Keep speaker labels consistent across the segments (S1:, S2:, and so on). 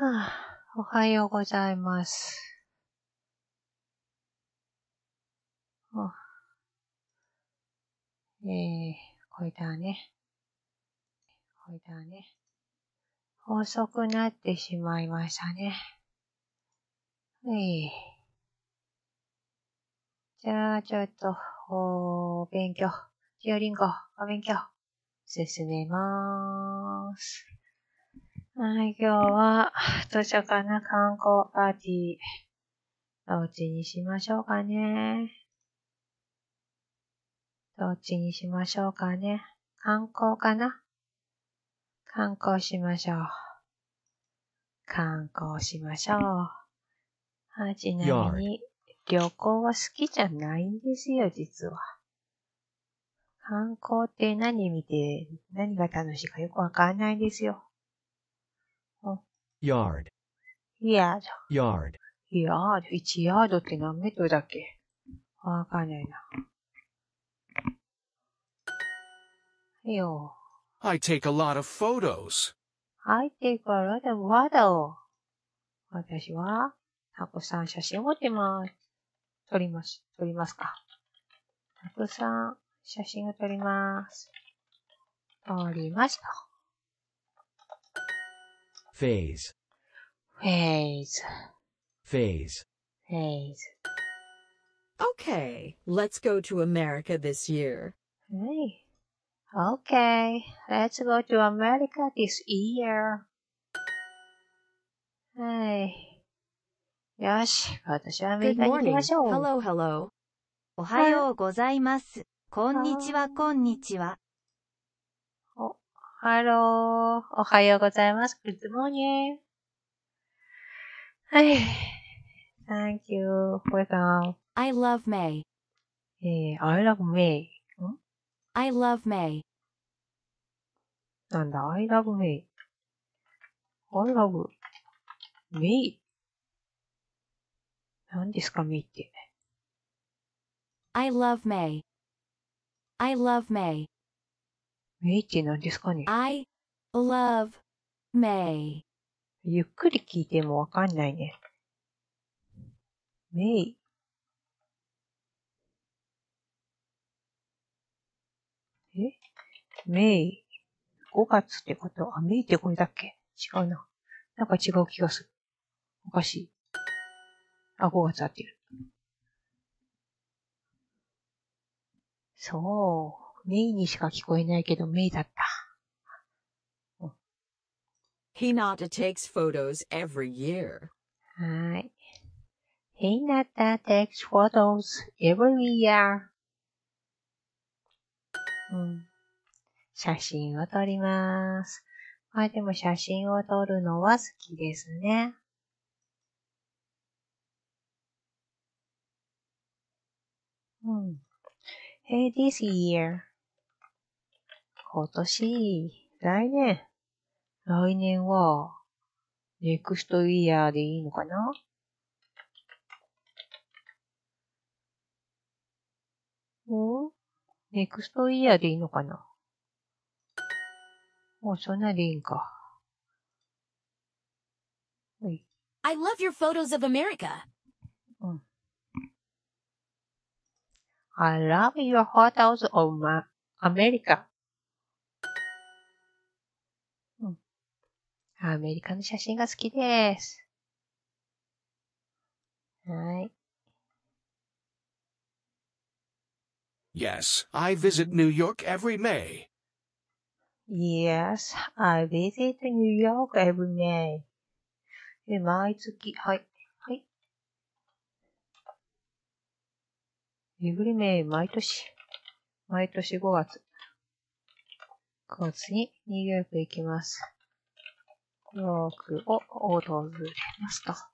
S1: はあ、おはようございます。あこれだね。遅くなってしまいましたね。じゃあ、ちょっと、勉強。デュオリンゴ、お勉強。進めまーす。はい、今日は、図書館の観光パーティー。どっちにしましょうかね。観光かな。観光しましょう。ちなみに、旅行は好きじゃないんですよ、実は。観光って何見て、何が楽しいかよくわかんないんですよ。
S2: Yard.
S1: 1ヤードって何メートルだっけ？わかんないな。
S3: I take a lot of photos.
S1: I take a lot of photos. 私は、たくさん写真を撮ってます。撮りますか。たくさん写真を撮ります。撮りました。
S2: Phase.
S4: Okay, let's go to America this year.
S1: Okay, let's go to America this year. よし、私はアメリ
S4: Good
S1: カに行きま
S4: morning.
S1: しょう。
S4: Hello, hello.
S5: おはようございます。こんにちは。
S1: Hello, おはようございます。Good morning. Thank you. Welcome.
S5: I love May.
S1: I love May.
S5: I love May.
S1: なんだ ?I love May. I love May. 何ですか May って。
S5: I love May. I love May.
S1: May って何ですかね
S5: I love May.
S1: ゆっくり聞いてもわかんないね。May。May。5月ってこと？May ってこれだっけ？違うな。なんか違う気がする。おかしい。5月合ってる。そう。May にしか聞こえないけど、May だった。
S4: Hinata takes photos every year.
S1: はい。Hinata takes photos every year. 写真を撮ります。でも写真を撮るのは好きですね。Hey, this year. 今年、来年は、next year でいいのかな？next year でいいのかな？もうそんなでいいんか。
S6: I love your photos of America.
S1: I love your photos of America. アメリカの写真が好きです。はい。
S3: Yes, I visit New York every May.
S1: Yes, I visit New York every May. 毎月、はい。every May、毎年5月。5月にニューヨーク行きます。ニューヨークを訪れますと。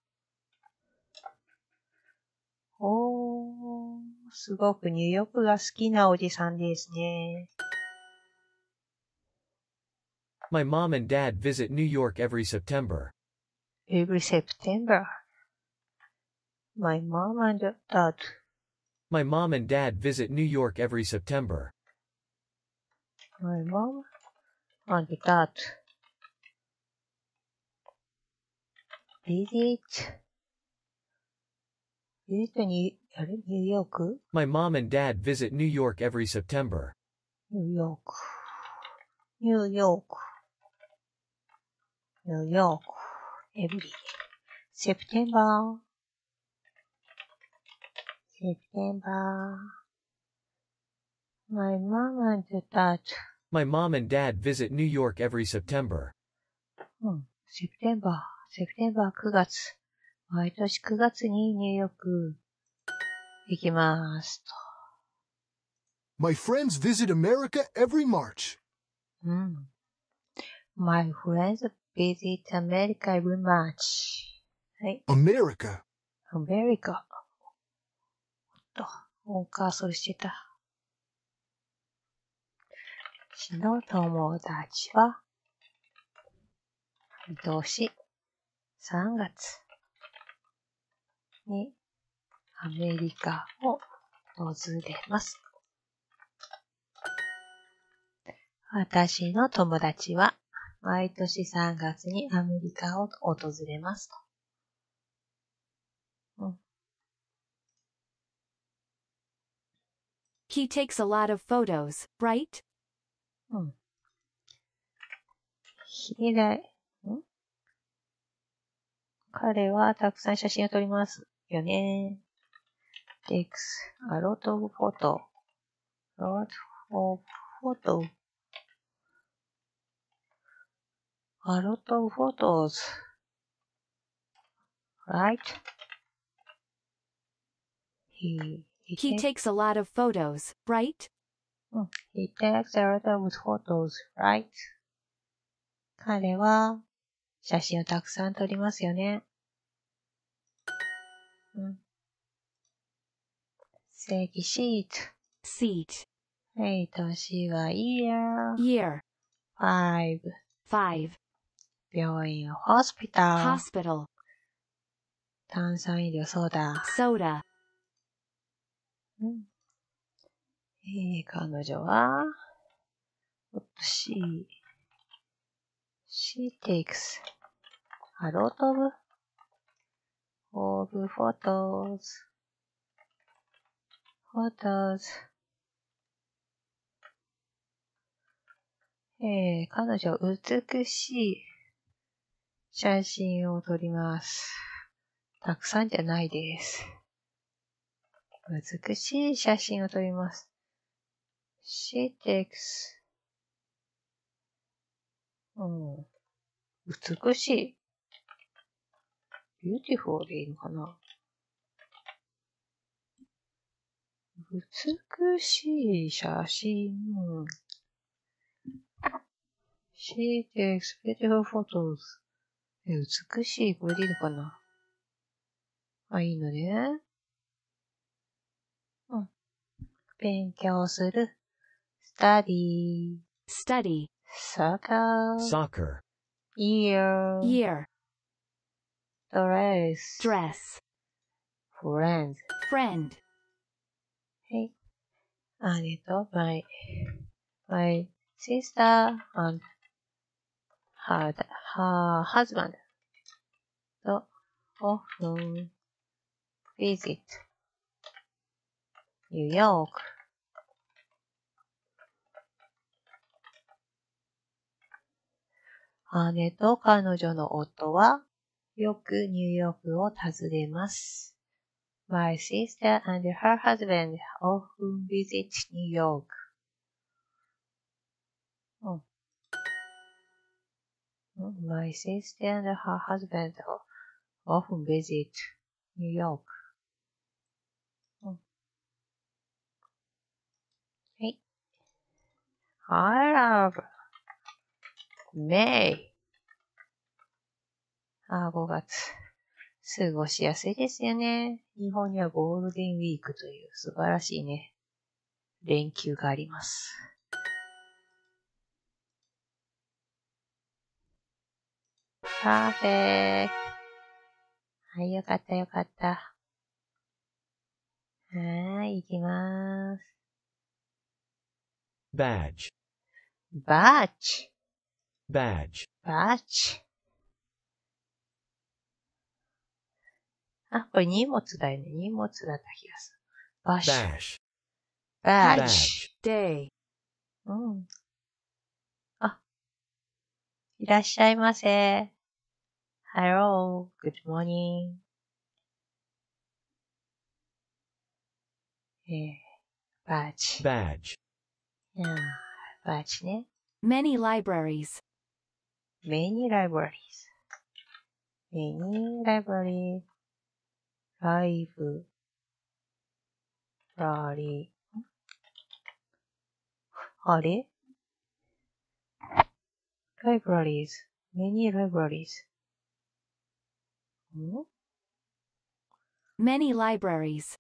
S1: すごくニューヨークが好きなおじさんですね。
S2: My mom and dad visit New York every September.
S1: Every September. My mom and dad.
S2: My mom and dad visit New York every September.
S1: My mom and dad. visit ニューヨーク
S2: My mom and dad visit New York every September.
S1: ニューヨーク。ニューヨーク。ニューヨーク。every September. September. My mom and dad.
S2: My mom and dad visit New York every September.
S1: September. September 9月。毎年9月にニューヨーク行きますと。
S3: My friends visit America every March.
S1: My friends visit America every March. はい。
S3: America.
S1: America. オンカーソルしてた。私の友達は、毎年3月にアメリカを訪れます。私の友達は毎年3月にアメリカを訪れますと。
S6: He takes a lot of photos, right?
S1: 彼はたくさん写真を撮りますよね。takes a lot of photo. lot of photo. a lot of photos. Right? He
S6: takes a lot of photos, right?
S1: He takes a lot of photos, right? 彼は写真をたくさん撮りますよね。席シート。
S6: Seat.
S1: 年は year.
S6: Year.
S1: 5.
S6: 5.
S1: 病院 hospital.
S6: Hospital.
S1: 炭酸飲料ソーダ。
S6: Soda.
S1: 彼女はShe takes a lot of photos.彼女美しい写真を撮ります。たくさんじゃないです。美しい写真を撮ります。She takes 美しい。beautiful でいいのかな。美しい写真。She takes beautiful photos. 美しい。これでいいのかな。いいのね。勉強する。study. Soccer. Year. Dress. Friend. Hey. 姉と my sister and her husband と often visit New York. 姉と彼女の夫はよくニューヨークを訪ねます。My sister and her husband often visit New York. My sister and her husband often visit New York. はい。I love May. 5月。過ごしやすいですよね。日本にはゴールデンウィークという素晴らしいね、連休があります。パーフェクト。はい、よかったよかった。行きまーす。
S2: Badge.
S1: Badge.
S2: Badge.
S1: Badge. あ、これ荷物だよね。荷物だった気がする。バッシュ。
S2: bash,
S1: バッシ
S2: badge,
S4: Day.
S1: ュ。うん。あ、いらっしゃいませ。Hello, good morning. バッジ。
S2: badge,
S1: うん、バッジね。
S6: Many libraries.
S1: Many libraries. Many libraries. ライブラリー。あれ ?libraries. Many libraries. ん
S6: Many libraries.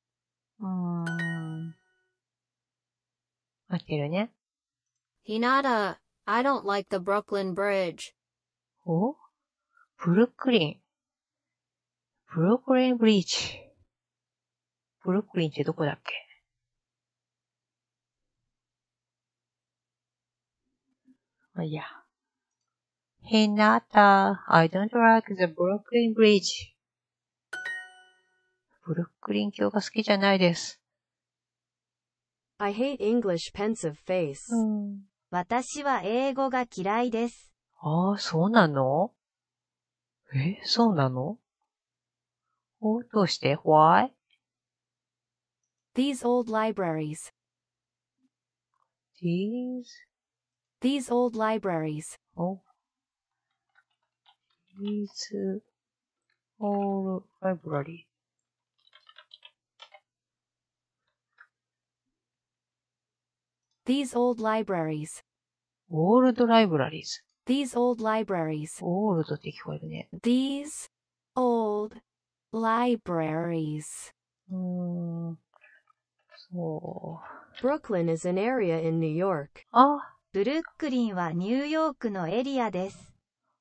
S1: 合ってるね。
S7: Hinata, I don't like the Brooklyn Bridge.
S1: おブルックリン。ブルックリンブリッジ。ブルックリンってどこだっけ？まあ、いいや。Hinata, I don't like the Brooklyn Bridge. ブルックリン橋が好きじゃないです。
S4: I hate English pensive face.
S5: 私は英語が嫌いです。
S1: ああ、そうなの？そうなの？どうして？ Why?
S6: These old libraries.
S1: These
S6: These old libraries.
S1: old library.
S6: These old libraries.
S1: Old libraries.
S6: These old libraries.
S1: Old って聞こえるね。
S6: These old libraries.
S1: そう。
S4: Brooklyn is an area in New York.
S1: あ、
S5: ブルックリンはニューヨークのエリアです。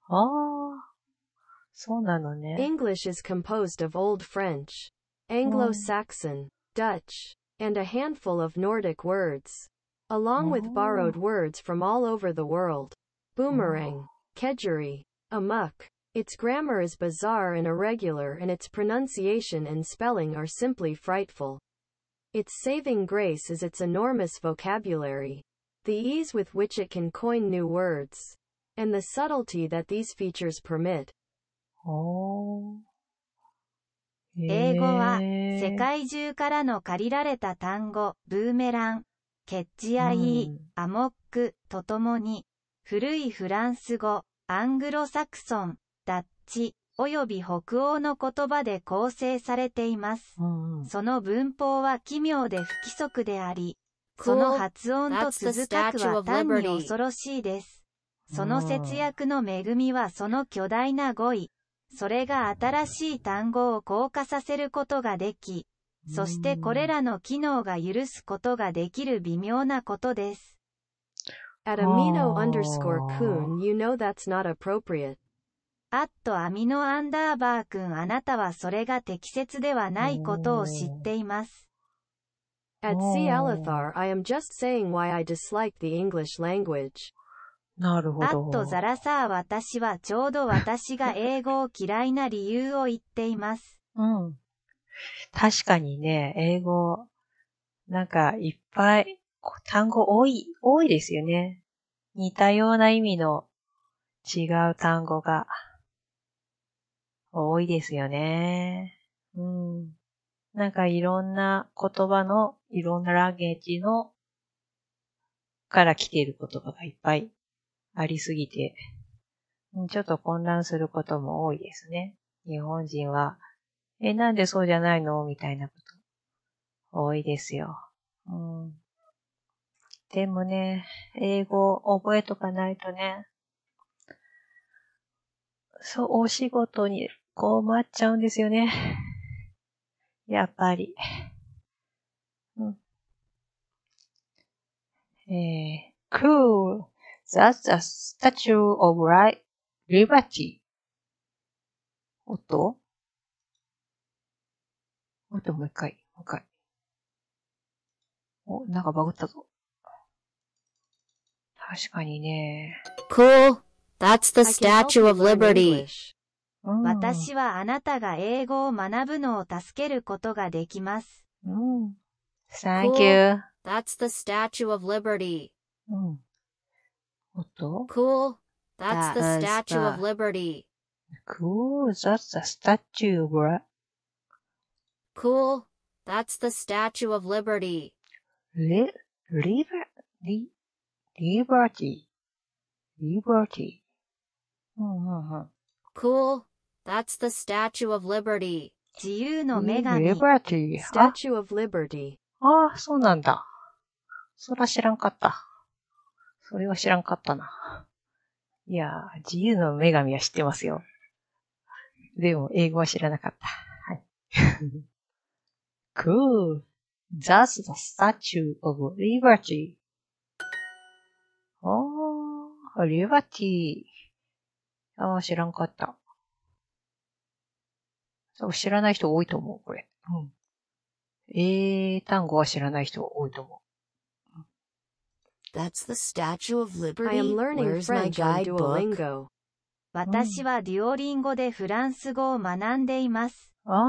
S1: そうなのね。
S4: English is composed of Old French, Anglo-Saxon, Dutch, and a handful of Nordic words, along with borrowed words from all over the world. Boomerang, kedgeree, amok. Its grammar is bizarre and irregular, and its pronunciation and spelling are simply frightful. Its saving grace is its enormous vocabulary, the ease with which it can coin new words, and the subtlety that these features permit.
S5: 英語は世界中からの借りられた単語、ブーメラン、ケッジアイー、アモックとともに、古いフランス語、アングロサクソン、ダッチ、および北欧の言葉で構成されています。その文法は奇妙で不規則であり、その発音と続かくは単に恐ろしいです。その節約の恵みはその巨大な語彙、それが新しい単語を硬化させることができ、そしてこれらの機能が許すことができる微妙なことです。
S4: At amino_kun, you know that's not appropriate.
S5: アミノアンダーバー君、あなたはそれが適切ではないことを知っています。
S4: At C. Alethar, I am just saying why I dislike the English language.
S1: なるほど。
S5: ザラサー、私はちょうど私が英語を嫌いな理由を言っています。
S1: 確かにね、英語、なんかいっぱい単語多いですよね。似たような意味の違う単語が多いですよね。なんかいろんな言葉の、いろんなランゲージのから来ている言葉がいっぱいありすぎて、ちょっと混乱することも多いですね。日本人は、なんでそうじゃないのみたいなこと多いですよ。でもね、英語覚えとかないとね、そう、お仕事に困っちゃうんですよね。やっぱり。Cool. That's a statue of liberty. もう一回。なんかバグったぞ。確かにね。
S7: Cool. That's the
S4: I can help
S7: Statue
S4: you
S7: of
S4: learn
S7: Liberty.
S4: English.
S5: 私はあなたが英語を学ぶのを助けることができます。
S1: Thank
S7: Cool.
S1: you.
S7: That's the Statue of Liberty.
S1: おっと
S7: Cool. That's the
S5: That is
S7: Statue of
S5: the-
S7: Liberty.
S1: Cool, that's the statue of
S7: Cool. That's the Statue of Liberty.
S1: Liberty. Liberty.
S7: Cool. That's the Statue of Liberty.
S5: 自由の女神。
S1: Liberty.
S4: Statue of Liberty.
S1: そうなんだ。そら知らんかった。それは知らんかったな。いやー、自由の女神は知ってますよ。でも、英語は知らなかった。はい。Cool. That's the Statue of Liberty. Liberty. 知らんかった。多分知らない人多いと思う、これ。英単語は知らない人多いと思う。
S8: That's the Statue of Liberty.
S4: I am learning
S8: Where's my
S4: French on
S8: guidebook?
S4: Duolingo.
S5: 私はデュオリンゴでフランス語を学んでいます。
S1: フ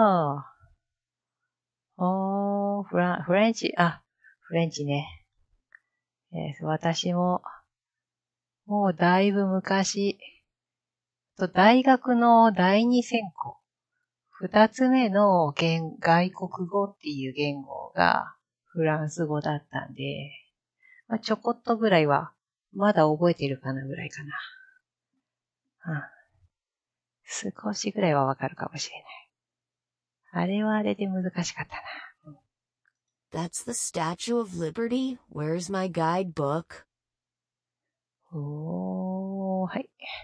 S1: レンチ、フレンチね。私も、もうだいぶ昔、大学の第二専攻、二つ目の外国語っていう言語がフランス語だったんで、ちょこっとぐらいは、まだ覚えてるかなぐらいかな。少しぐらいはわかるかもしれない。あれはあれで難しかったな。
S8: That's the Statue of Liberty. Where's my guidebook?
S1: はい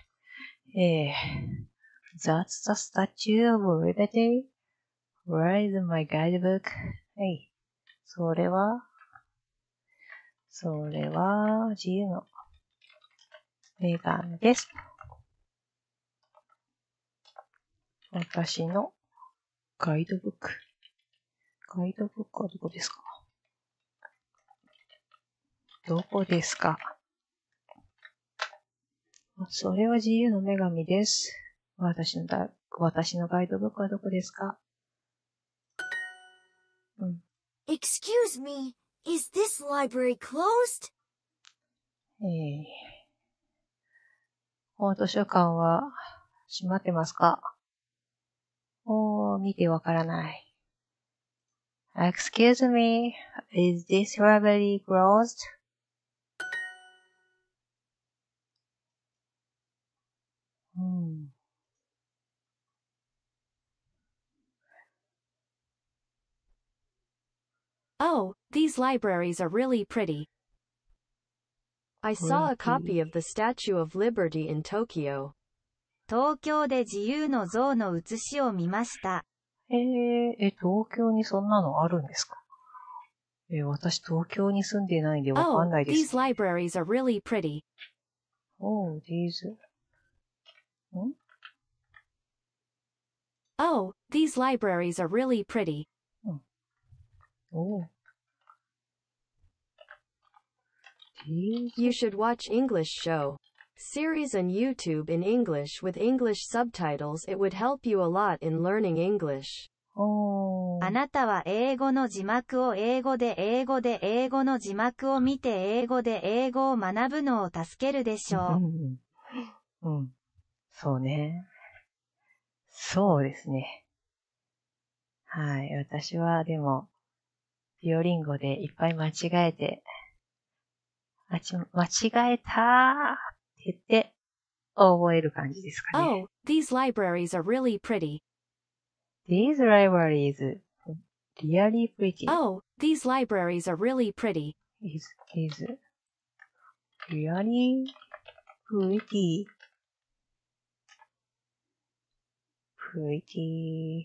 S1: 。That's the Statue of Liberty. Where is my guidebook? はい。それは、自由の女神です。私のガイドブック。ガイドブックはどこですか？どこですか？それは自由の女神です。私のガイドブックはどこですか
S8: Excuse me, is this library closed?
S1: この図書館は閉まってますか？見てわからない。Excuse me, is this library closed?
S6: Oh, these libraries are really pretty.
S4: I saw a copy of the Statue of Liberty in Tokyo.
S5: 東京で自由の像の写しを見ました。
S1: 東京にそんなのあるんですか？私東京に住んでないんでわかんないです。
S6: these libraries are really pretty.
S1: these.
S6: Oh, these libraries are really pretty.
S4: You should watch English show. Series on YouTube in English with English subtitles. It would help you a lot in learning English.
S5: あなたは英語の字幕を英語で英語の字幕を見て英語で英語を学ぶのを助けるでしょう。
S1: そうね。そうですね。はい。私はでも、デュオリンゴでいっぱい間違えて、間違えたーって言って覚える感じですかね。
S6: Oh, these libraries are really pretty.
S1: These libraries really pretty.
S6: Oh, these libraries are really pretty.
S1: Is really pretty. Pretty.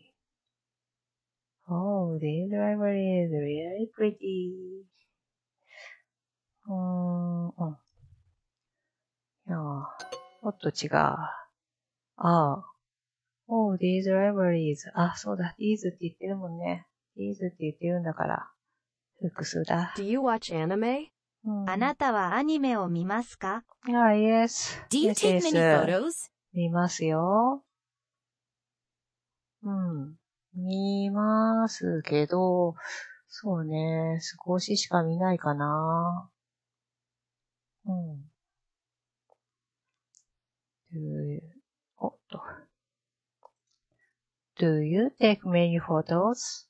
S1: Oh, these libraries really pretty. いやもっと違う。Oh, these libraries. そうだ。these って言ってるもんね。these って言ってるんだから。複数だ。
S4: Do you watch anime?
S5: あなたはアニメを見ますか？
S1: yes.
S8: Do you
S1: Yes,
S8: take
S1: yes.
S8: many photos?
S1: 見ますよ。 うん。見ますけど、そうね、少ししか見ないかな。うん。おっと。Do you take many photos?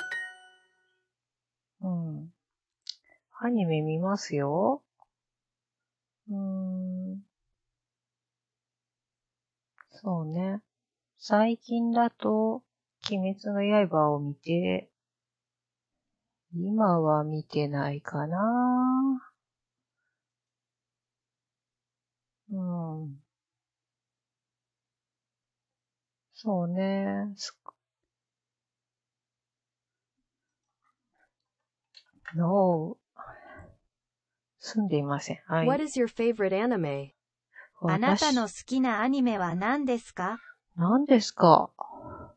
S1: うん。アニメ見ますよ。そうね。最近だと、鬼滅の刃を見て、今は見てないかな。うん。そうね。No. 住んでいません。は
S4: What
S1: い。
S4: is your favorite anime?
S5: あなたの
S1: 私、
S5: 好きなアニメは何ですか？
S1: 何ですか？好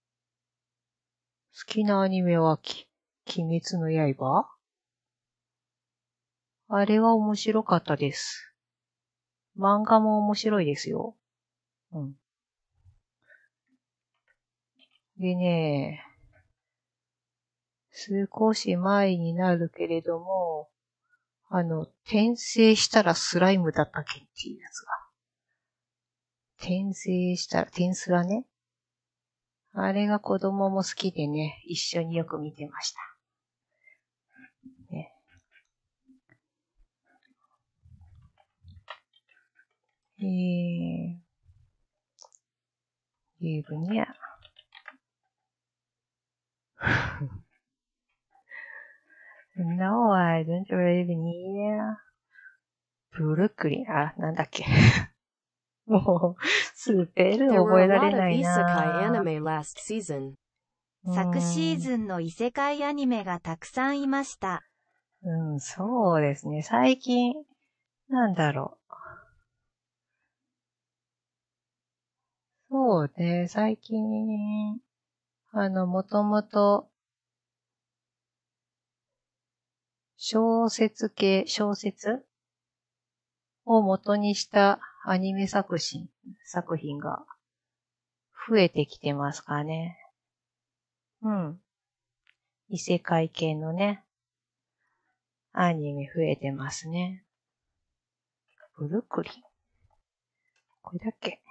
S1: きなアニメは鬼滅の刃？あれは面白かったです。漫画も面白いですよ。うん。でね、少し前になるけれども、転生したらスライムだったっけっていうやつが。転生したら、転スラね。あれが子供も好きでね、一緒によく見てました。ね、いう分には。No, I don't live near ブルックリン。あ、なんだっけ。もう、スペル
S4: There were
S1: 覚
S4: a
S1: えら
S4: lot
S1: れ
S4: of
S1: ない
S4: isekai
S1: な
S4: anime last season.
S5: 昨シー
S1: ン。
S5: ズンの異世界アニメがたくさんいました。
S1: うん、そうですね。最近、なんだろう。そうね、最近、もともと、小説を元にしたアニメ作品が増えてきてますかね。うん。異世界系のね、アニメ増えてますね。ブルックリン。これだっけ？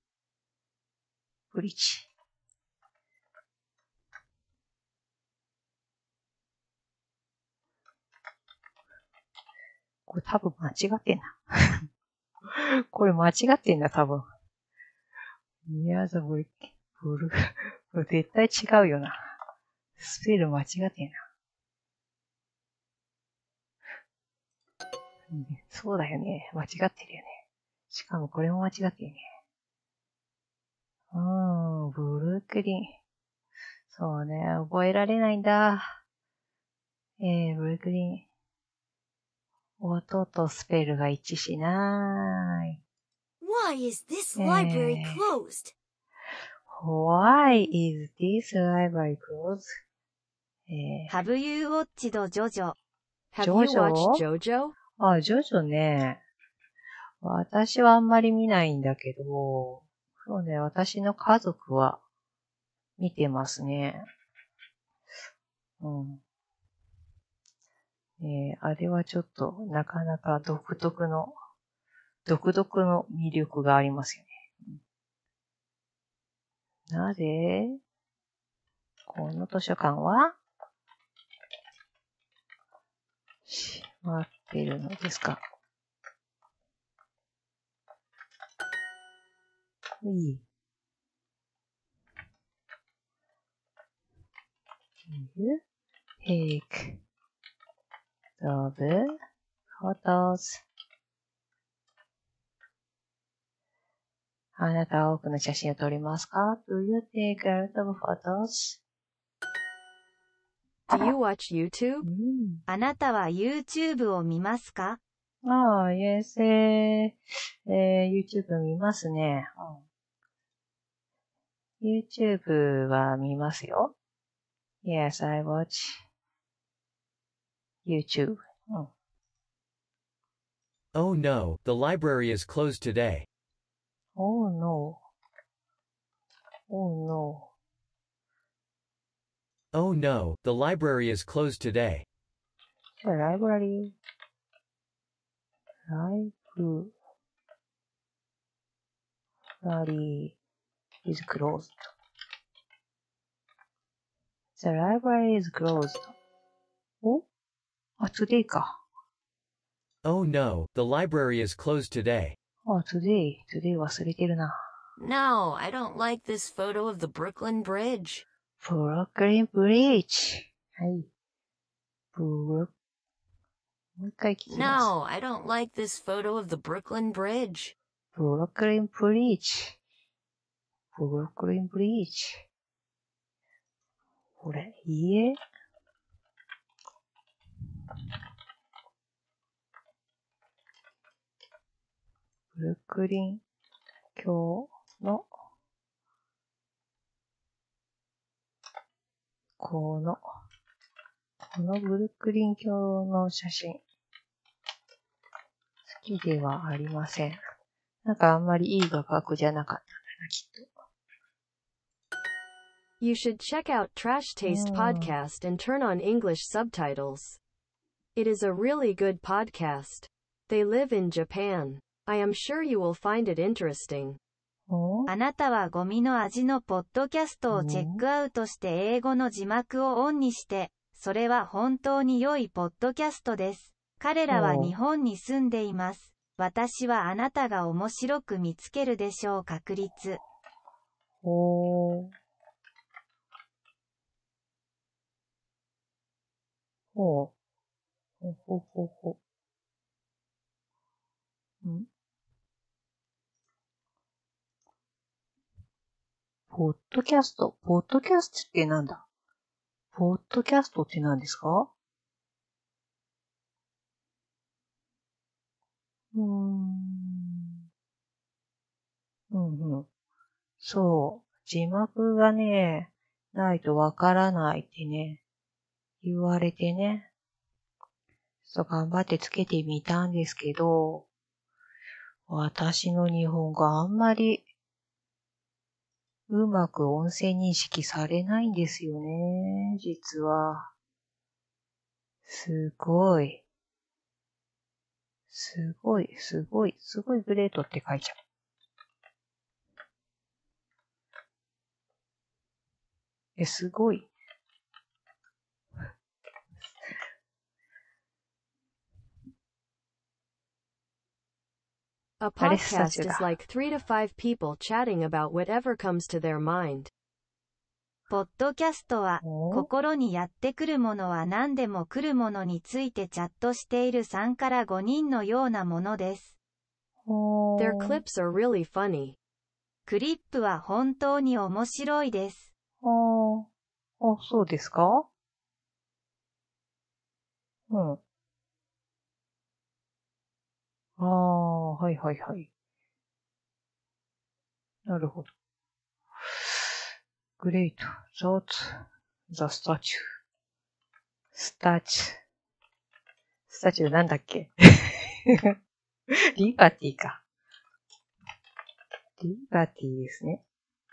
S1: ブリッジ。これ多分間違ってんな。これ間違ってんな、多分。宮沢ブル、これ絶対違うよな。スペル間違ってんな。そうだよね。間違ってるよね。しかもこれも間違ってるね。ブルックリン。そうね、覚えられないんだ。ブルックリン。音とスペルが一致しない。
S8: Why is this library closed?
S1: Why is this library closed?
S5: Have you watched JoJo?
S4: Have you watched
S1: JoJo?
S4: JoJo?
S1: あ、ジョジョね。私はあんまり見ないんだけど、そうね、私の家族は見てますね。うん。あれはちょっとなかなか独特の魅力がありますよね。なぜこの図書館は閉まってるのですか？いい。You take the photos. あなたは多くの写真を撮りますか？ Do you take a lot of photos?
S4: Do you watch YouTube?
S5: あなたは YouTube を見ますか？
S1: Yes, YouTube 見ますね。YouTube は見ますよ。Yes, I watch YouTube.
S2: Oh no, the library is closed today.
S1: Oh no. Oh no.
S2: Oh no, the library is closed today.
S1: じゃあ、ライブラリis closed. The library is closed. おあ、today か。
S2: Oh no, the library is closed today.
S1: あ、today 忘れてるな。
S8: No, I don't like this photo of the Brooklyn Bridge.
S1: Brooklyn Bridge. はい。もう一回聞きます。
S8: No, I don't like this photo of the Brooklyn Bridge.
S1: Brooklyn Bridge. Brooklyn Bridge. これ、家ブルックリン橋のこのブルックリン橋の写真好きではありません。なんかあんまりいい画角じゃなかったんだな、きっと。
S4: You should check out Trash Taste Podcast and turn on English subtitles. It is a really good podcast. They live in Japan. I am sure you will find it interesting.
S5: あなたはゴミの味のポッドキャストをチェックアウトして英語の字幕をオンにして、それは本当に良いポッドキャストです。彼らは日本に住んでいます。私はあなたが面白く見つけるでしょう確率。
S1: ほう。ほう。ほう。んポッドキャストってなんだ？ポッドキャストって何ですか？そう。字幕がね、ないとわからないってね、言われてね。そう頑張ってつけてみたんですけど、私の日本語あんまりうまく音声認識されないんですよね、実は。すごいグレートって書いちゃう。すごい。
S4: A podcast is like 3 to 5 people chatting about whatever comes to their mind.
S5: ポッドキャストは、心にやってくるものは何でも来るものについてチャットしている3から5人のようなものです。
S4: Their clips are really funny.
S5: クリップは本当に面白いです。
S1: そうですか？はい。なるほど。Great. That's the statue. スタチューなんだっけ？リバティか。リバティですね。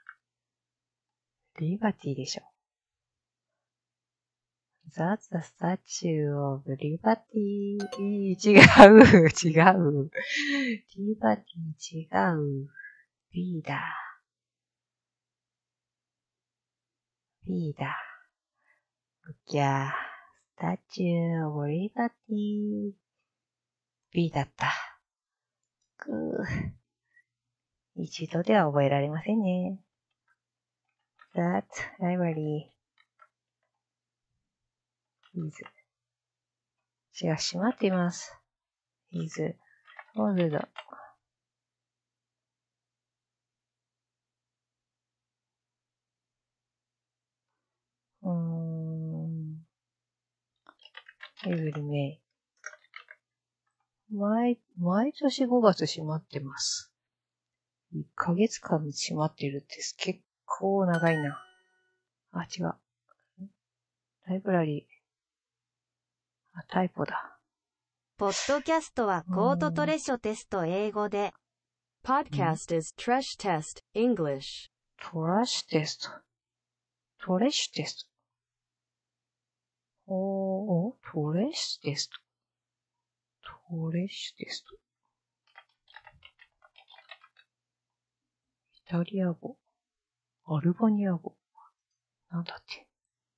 S1: リバティでしょ。That's the statue of liberty. 違う。リバティ違う。B だ。じゃあ、statue of liberty. B だった。一度では覚えられませんね。That library is 違う、閉まっています。is closed. Every May. 毎年5月閉まってます。1ヶ月間閉まってるって結構長いな。違う。ライブラリー。タイプだ。
S5: ポッドキャストはコートトレショテスト英語で。
S4: Podcast is Trash Test English.
S1: トレッシュテスト。 トレステスト。トレステスト。イタリア語。アルバニア語。なんだって。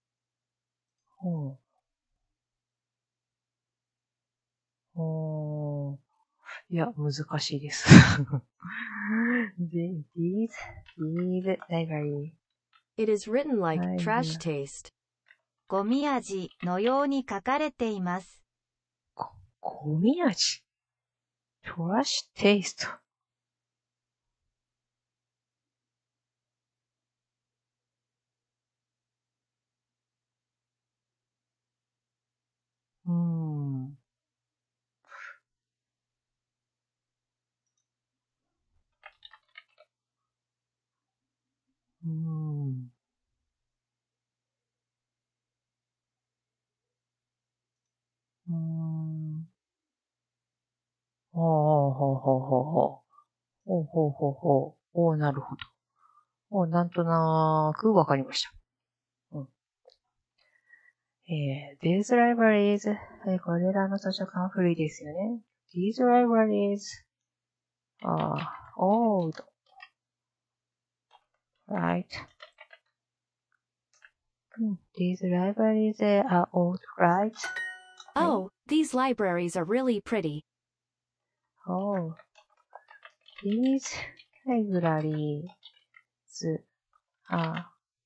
S1: いや、難しいです。these library.
S4: It is written like trash taste.
S5: ゴミ味のように書かれています。
S1: ゴミ味。トラッシュテイスト。なるほど。なんとなくわかりました。these libraries, これらの図書館古いですよね。these libraries are old. Right. These libraries are old, right?
S6: Oh, these libraries are really pretty.
S1: Oh, these libraries are.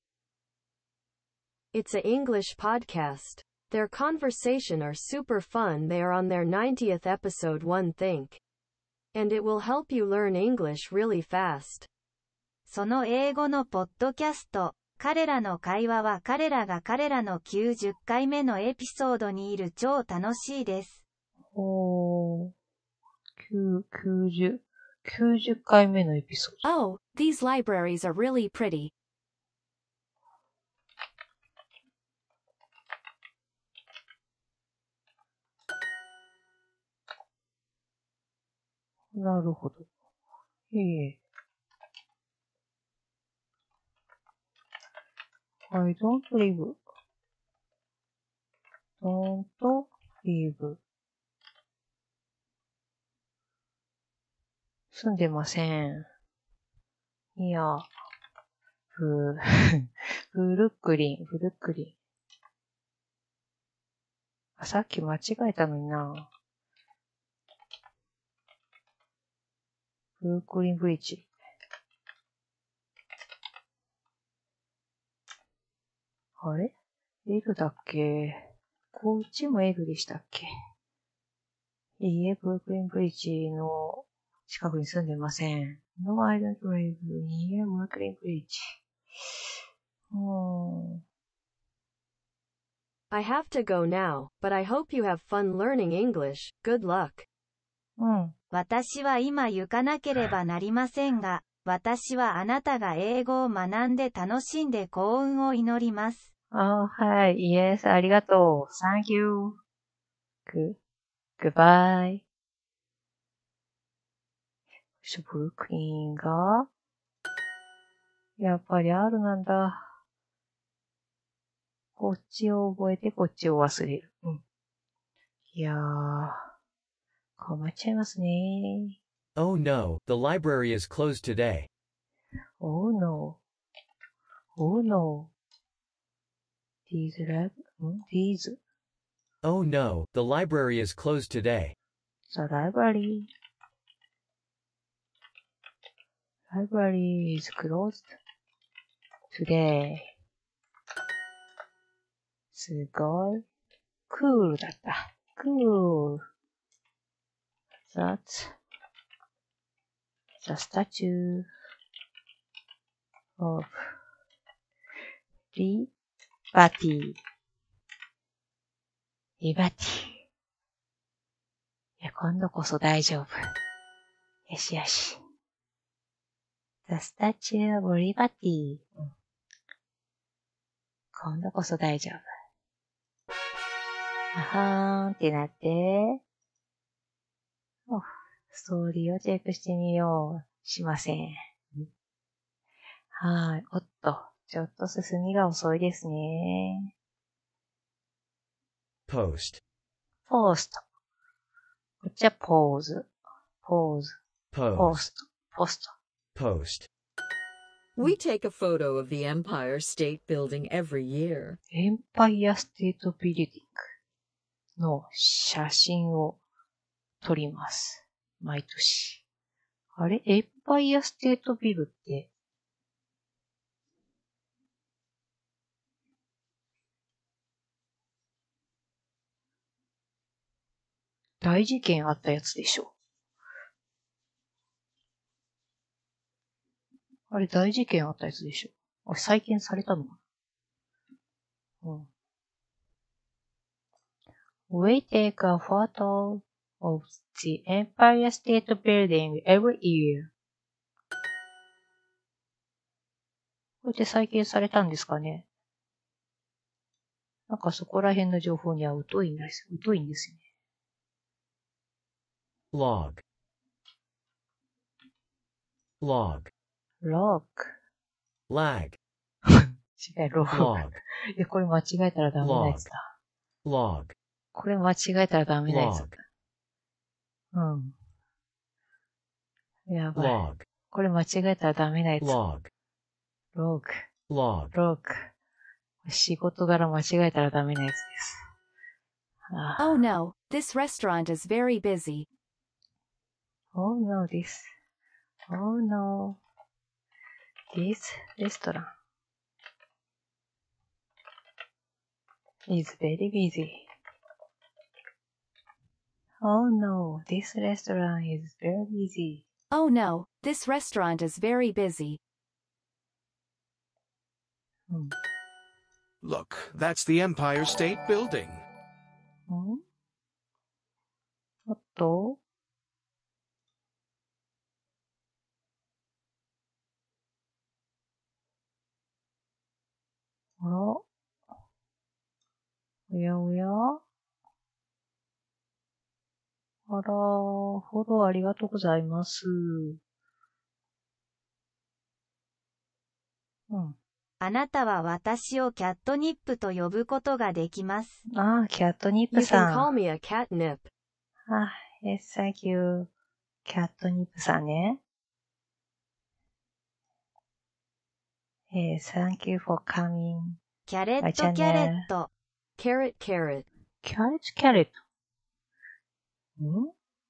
S4: It's a English podcast. Their conversation are super fun. They are on their 90th episode, one think. And it will help you learn English really fast.
S5: その英語のポッドキャスト、彼らの会話は彼らが彼らの90回目のエピソードにいる超楽しいです。
S1: 90回目のエピソード。
S6: Oh, these libraries are really pretty.
S1: なるほど。I don't live. Don't live. 住んでません。いや、ブルックリン。さっき間違えたのにな。ブルックリンブリッジ。あれ ?L だっけ？こっちも L でしたっけ？いいえ、ブルックリンブリッジの近くに住んでません。No, I don't live near Brooklyn Bridge.
S4: I have to go now, but I hope you have fun learning English. Good luck.
S5: 私は今行かなければなりませんが、私はあなたが英語を学んで楽しんで幸運を祈ります。
S1: はい。Yes, ありがとう。Thank you. Goodbye. ブルックリンが、やっぱり R なんだ。こっちを覚えてこっちを忘れる。いやー、困っちゃいますね。
S2: Oh no, the library is closed today.
S1: Oh no. These.
S2: Oh no, the library is closed today.
S1: The library is closed today. すごい。クールだった。Cool. That's the statue of Liberty. いや、今度こそ大丈夫。よしよし。The Statue of Liberty. 今度こそ大丈夫。あはーんってなって、ストーリーをチェックしてみよう。しません。はい。おっと、ちょっと進みが遅いですね。
S2: post,
S1: ポースト。こっちはポーズ。ポーズ。ポー
S2: pose,
S1: スト。ポスト。
S2: post,
S9: We take a photo of the Empire State Building every year.
S1: エンパイアステートビルディングの写真を撮ります。毎年。あれエンパイアステートビルって、大事件あったやつでしょ。あれ大事件あったやつでしょ。あれ再建されたのかな。うん。We take a photo of the Empire State Building every year. これで再建されたんですかね。なんかそこら辺の情報には疎いんですよね。
S2: log, log,
S1: log.
S2: lag,
S1: 違う、log.
S2: log,
S1: いや、これ間違えたらダメなやつだ。
S2: log,
S1: これ間違えたらダメなやつだ。
S2: log,
S1: うん。やばい。
S2: log,
S1: これ間違えたらダメなやつ。
S2: log,
S1: log,
S2: log,
S1: log. 仕事柄間違えたらダメなやつです。
S6: Oh no, this restaurant is very busy.
S1: Oh no, Oh no. This restaurant is very busy. Oh no, this restaurant is very busy.
S6: Oh no, this restaurant is very busy.
S10: Look, that's the Empire State Building.
S1: おっとあらおやおやあら、フォローありがとうございます。うん。
S5: あなたは私をキャットニップと呼ぶことができます。
S1: ああ、キャットニッ
S4: You
S1: プ
S4: can
S1: さ
S4: call
S1: ん。
S4: me a catnip.
S1: あ、yes, thank you. キャットニップさんね。thank you for coming.
S5: キャレットキャレット。
S4: Carrot, carrot.
S1: キャレットキャレット。ん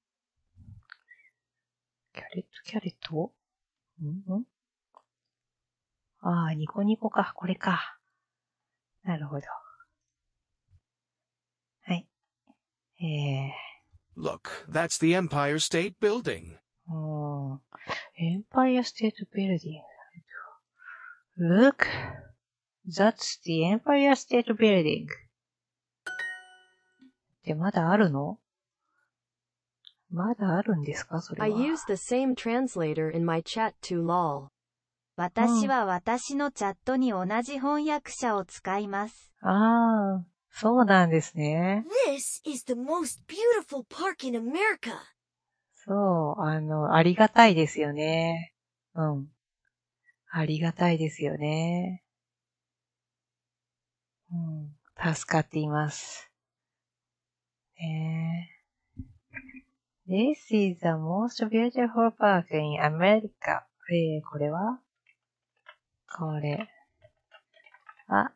S1: キャレットキャレットんああ、ニコニコか。これか。なるほど。はい。
S10: Look, that's the Empire State Building.
S1: Empire State Building. Look, that's the Empire State Building. ってまだあるの？まだあるんですかそれは。
S4: I use the same translator in my chat to lol.
S5: 私は私のチャットに同じ翻訳者を使います。
S1: ああ、そうなんですね。
S8: This is the most beautiful park in America.
S1: そう、ありがたいですよね。うん。ありがたいですよね。うん。助かっています。This is the most beautiful park in America. これはこれ。ア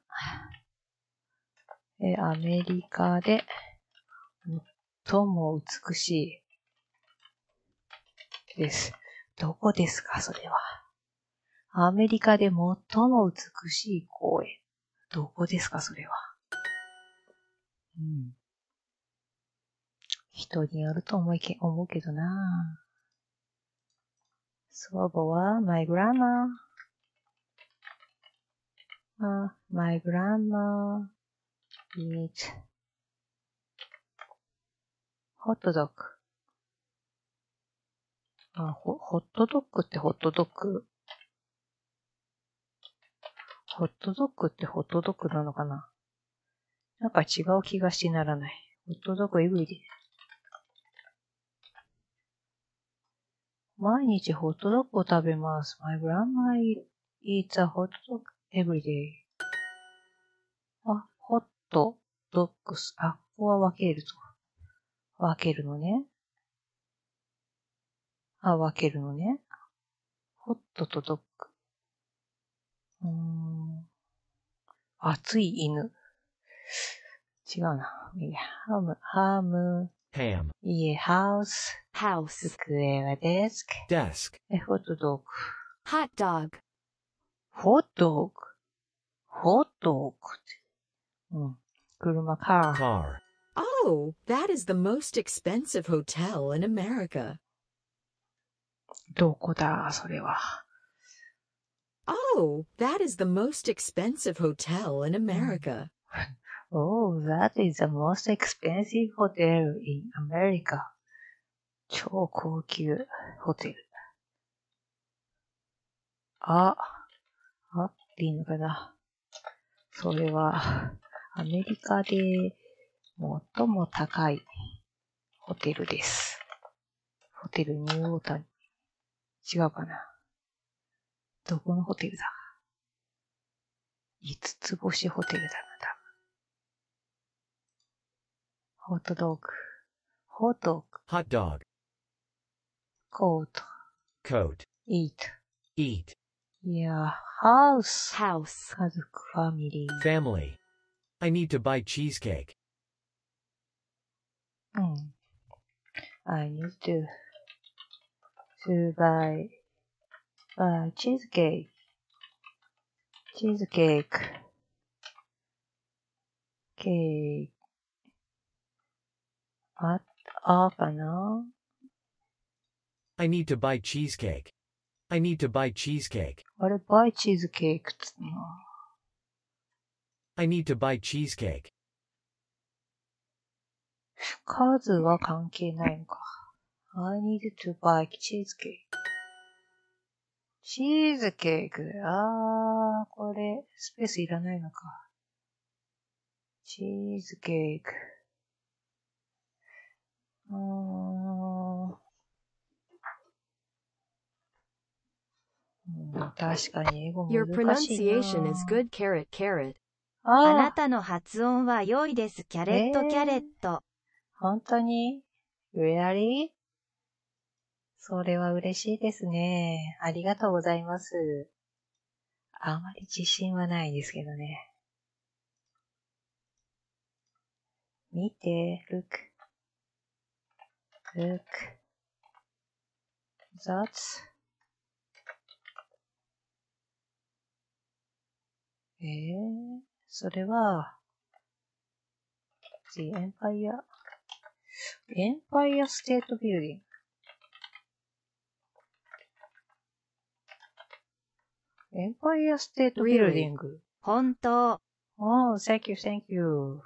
S1: メリカで最も美しいです。どこですかそれは。アメリカで最も美しい公園。どこですかそれは。うん。人によると思うけどな。祖母は my grandma. My grandma eats hot dog. ホットドッグってホットドッグ。ホットドッグってホットドッグなのかな？なんか違う気がしてならない。ホットドッグエブリデイ。毎日ホットドッグを食べます。My grandma eats a hot dog every day. ホットドッグス。 こは分けると。分けるのね。分けるのね。ホットとドッグ。熱い犬。違うな。いや、ハム。
S2: ham,
S1: 家、ハウス。
S6: house,
S1: 机はデスク。
S2: desk,
S1: ホットドッグ。
S6: hot dog,
S1: ホットドッグ。ホットドッグ。車、カー。
S2: car,
S9: Oh, that is the most expensive hotel in America.
S1: どこだ、それは。
S9: Oh, that is the most expensive hotel in America.
S1: Oh, that is the most expensive hotel in America. 超高級ホテル。っていいのかな。それは、アメリカで最も高いホテルです。ホテルニューオータニ。違うかな。どこのホテルだ ?5 つ星ホテルだな、多分。ホットドッグ。ホットドッグ。
S2: hot dog,
S1: コート。
S2: coat,
S1: eat。
S2: eat,
S1: いや、ハウス。
S6: house,
S1: 家族、ファミリー。
S2: family. I need to buy cheesecake.
S1: I need to buy cheesecake. Cheesecake. Cake. かな
S2: I need to buy cheesecake. I need to buy cheesecake.
S1: あれ、buy cheesecake つの
S2: I need to buy cheesecake.
S1: 数は関係ないのか。I need to buy cheesecake. チーズケーク。これ、スペースいらないのか。チーズケーク。確かに英語
S4: Your
S1: 難しいな。
S4: pronunciation is good, carrot, carrot.
S5: あなたの発音は良いです。キャレット、キャレット。
S1: 本当に Really? それは嬉しいですね。ありがとうございます。あまり自信はないですけどね。見て、look. That's. それは、The Empire State Building. Empire State Building.
S5: 本当。
S1: Oh, thank you.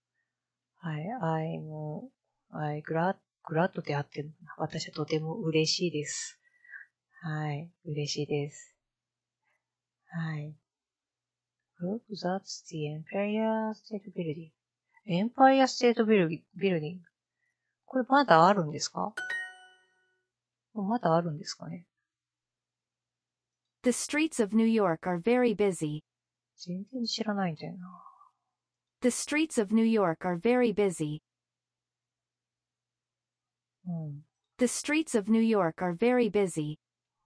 S1: I glad ってあってるのかな。私はとても嬉しいです。はい、嬉しいです。はい。Look, that's the Empire State Building. Empire State Building. これまだあるんですか？まだあるんですかね？
S6: The streets of New York are very busy.
S1: 全然知らないんだよな。
S6: The streets of New York are very busy. The streets of New York are very busy.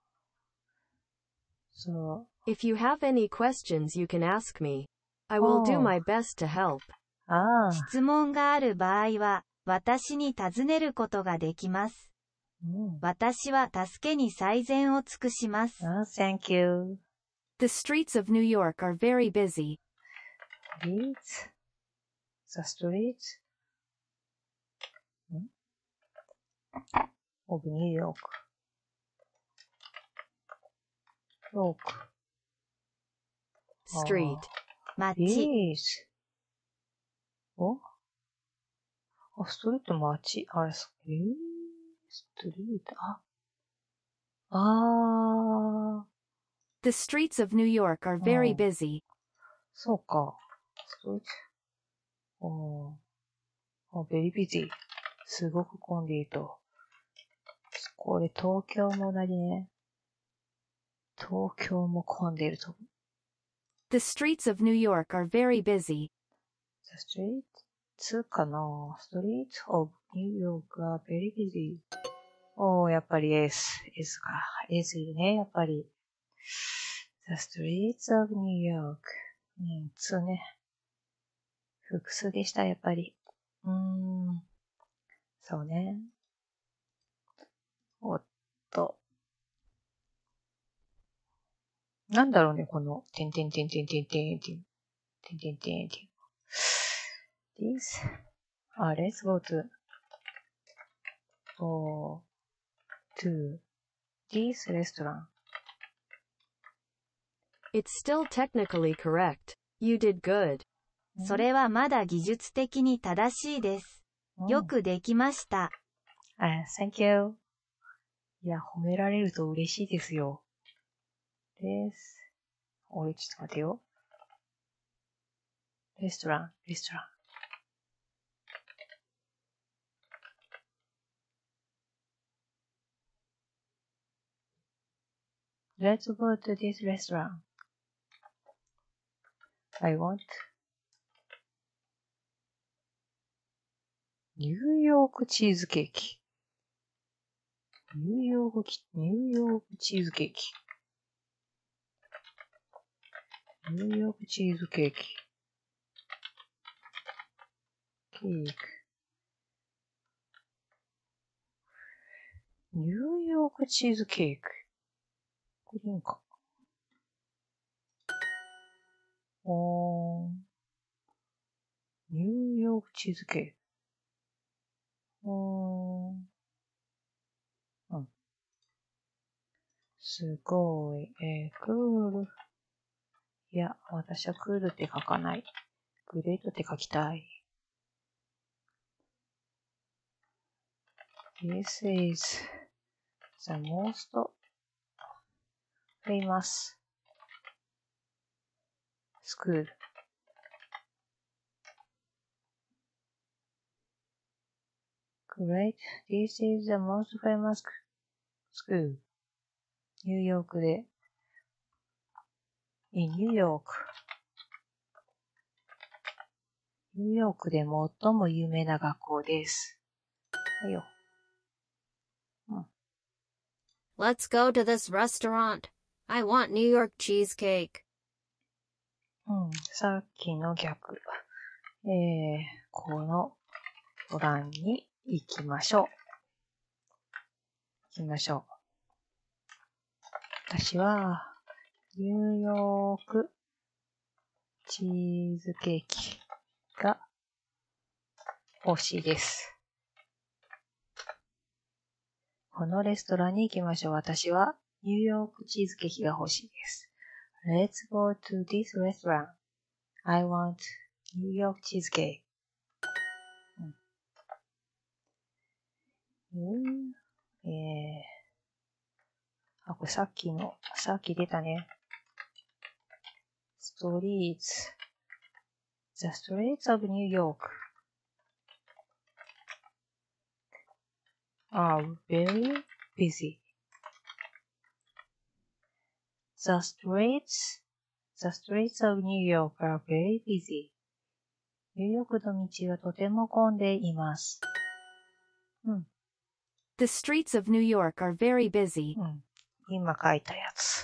S1: So,
S4: If you have any questions, you can ask me. I will do my best to help.
S5: 質問がある場合は、私に尋ねることができます。私は助けに最善を尽くします。
S1: Thank you.
S6: The streets of New York are very busy.
S1: The streets of New York.
S4: Street.
S5: 街。
S1: ストリート街。あれ、ストリート、
S6: The streets of New York are very busy.
S1: そうか。ストリート。very busy. すごく混んでいると。これ東京も同じね。東京も混んでいると。
S6: The streets of New York are very busy.
S1: The 2かな。Streets of New York are very busy. おー、やっぱり S か。S いるね、やっぱり。The streets of New York. 2ね。複数でした、やっぱり。そうね。おっと。なんだろうね、この、てんてんてんてんてんてんてん。てんてんてんてん。This? Let's go to this restaurant.
S4: It's still technically correct. You did good.
S5: それはまだ技術的に正しいです。よくできました。
S1: Thank you. いや、褒められると嬉しいですよ。です。俺、ちょっと待てよ。レストラン。Let's go to this restaurant. I want ニューヨークチーズケーキ。ニューヨークチーズケーキ。ニューヨークチーズケーキ。ケーキ。ニューヨークチーズケーキ。これいいんか。ニューヨークチーズケーキ。すごい。クール。いや、私はクールって書かない。グレートって書きたい。This is the most famous school. Great. This is the most famous school. ニューヨークで。ニューヨークで最も有名な学校です。はいよ。
S7: Let's go to this restaurant. I want New York cheesecake.
S1: さっきの逆。このトランに行きましょう。私は、ニューヨークチーズケーキが欲しいです。このレストランに行きましょう。私はニューヨークチーズケーキが欲しいです。Let's go to this restaurant. I want New York cheesecake. これさっき出たね。Streets. The streets of New York are very busy. The streets of New York are very busy. ニューヨークの道はとても混んでいます。
S6: The streets of New York are very busy.
S1: 今書いたやつ。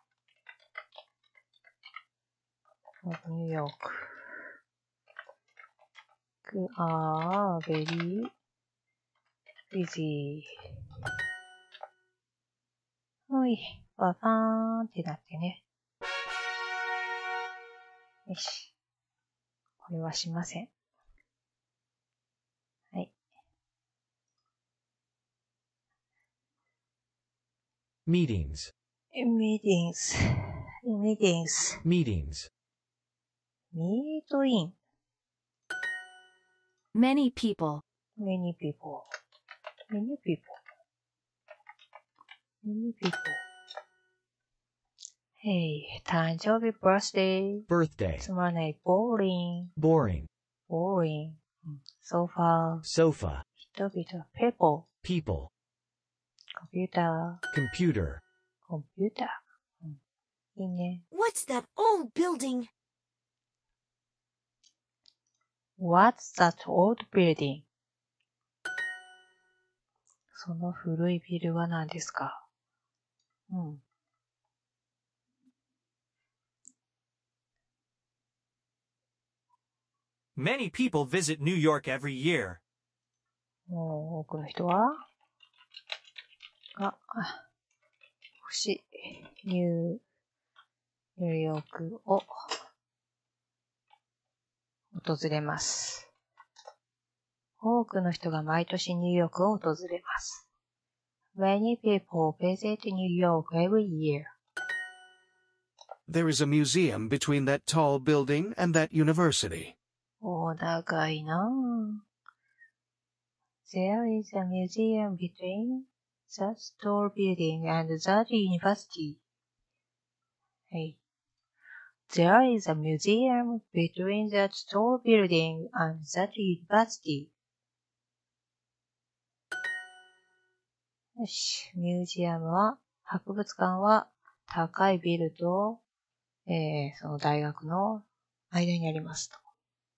S1: ニューヨーク。are very busy. ほい、ババーンってなってね。よし。これはしません。はい。
S2: Meetings.
S1: Meetings.
S2: Meetings.
S1: Meet in.
S6: Many people.
S1: Many people. Hey, 誕生日 birthday.
S2: Birthday.
S1: つまらない boring.
S2: Boring.
S1: Sofa.
S2: Sofa.
S1: 人々 people.
S2: People.
S1: コンピューター。
S2: Computer.
S1: いいね。
S8: What's that old building?
S1: What's that old building? その古いビルは何ですか？うん。
S11: Many people visit New York every year.
S1: もう多くの人はニューヨークを訪れます。多くの人が毎年ニューヨークを訪れます。Many people visit New York every year.
S10: There is a museum between that tall building and that university.
S1: 長いなぁ。There is a museum between that tall building and that university. はい。There is a museum between that tall building and that university. よし。ミュージアムは、博物館は高いビルと、その大学の間にありますと。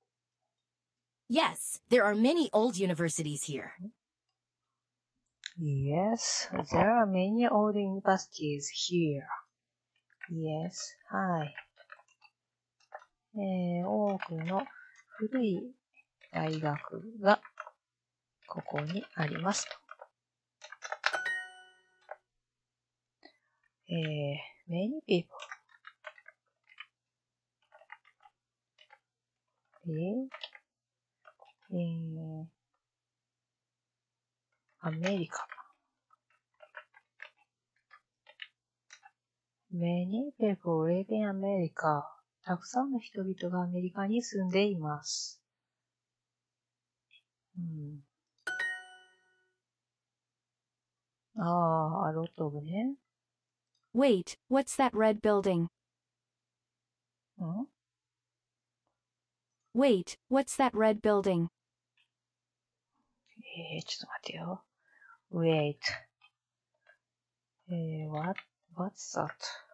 S8: Yes, there are many old universities here.
S1: Yes, there are many old universities here. Yes, はい。多くの古い大学がここにありますと。many people. アメリカ。Many people live in America. たくさんの人々がアメリカに住んでいます。a lot of ね。
S6: Wait, what's that red building? Wait, what's that red building?
S1: ちょっと待ってよ。Wait. What's that?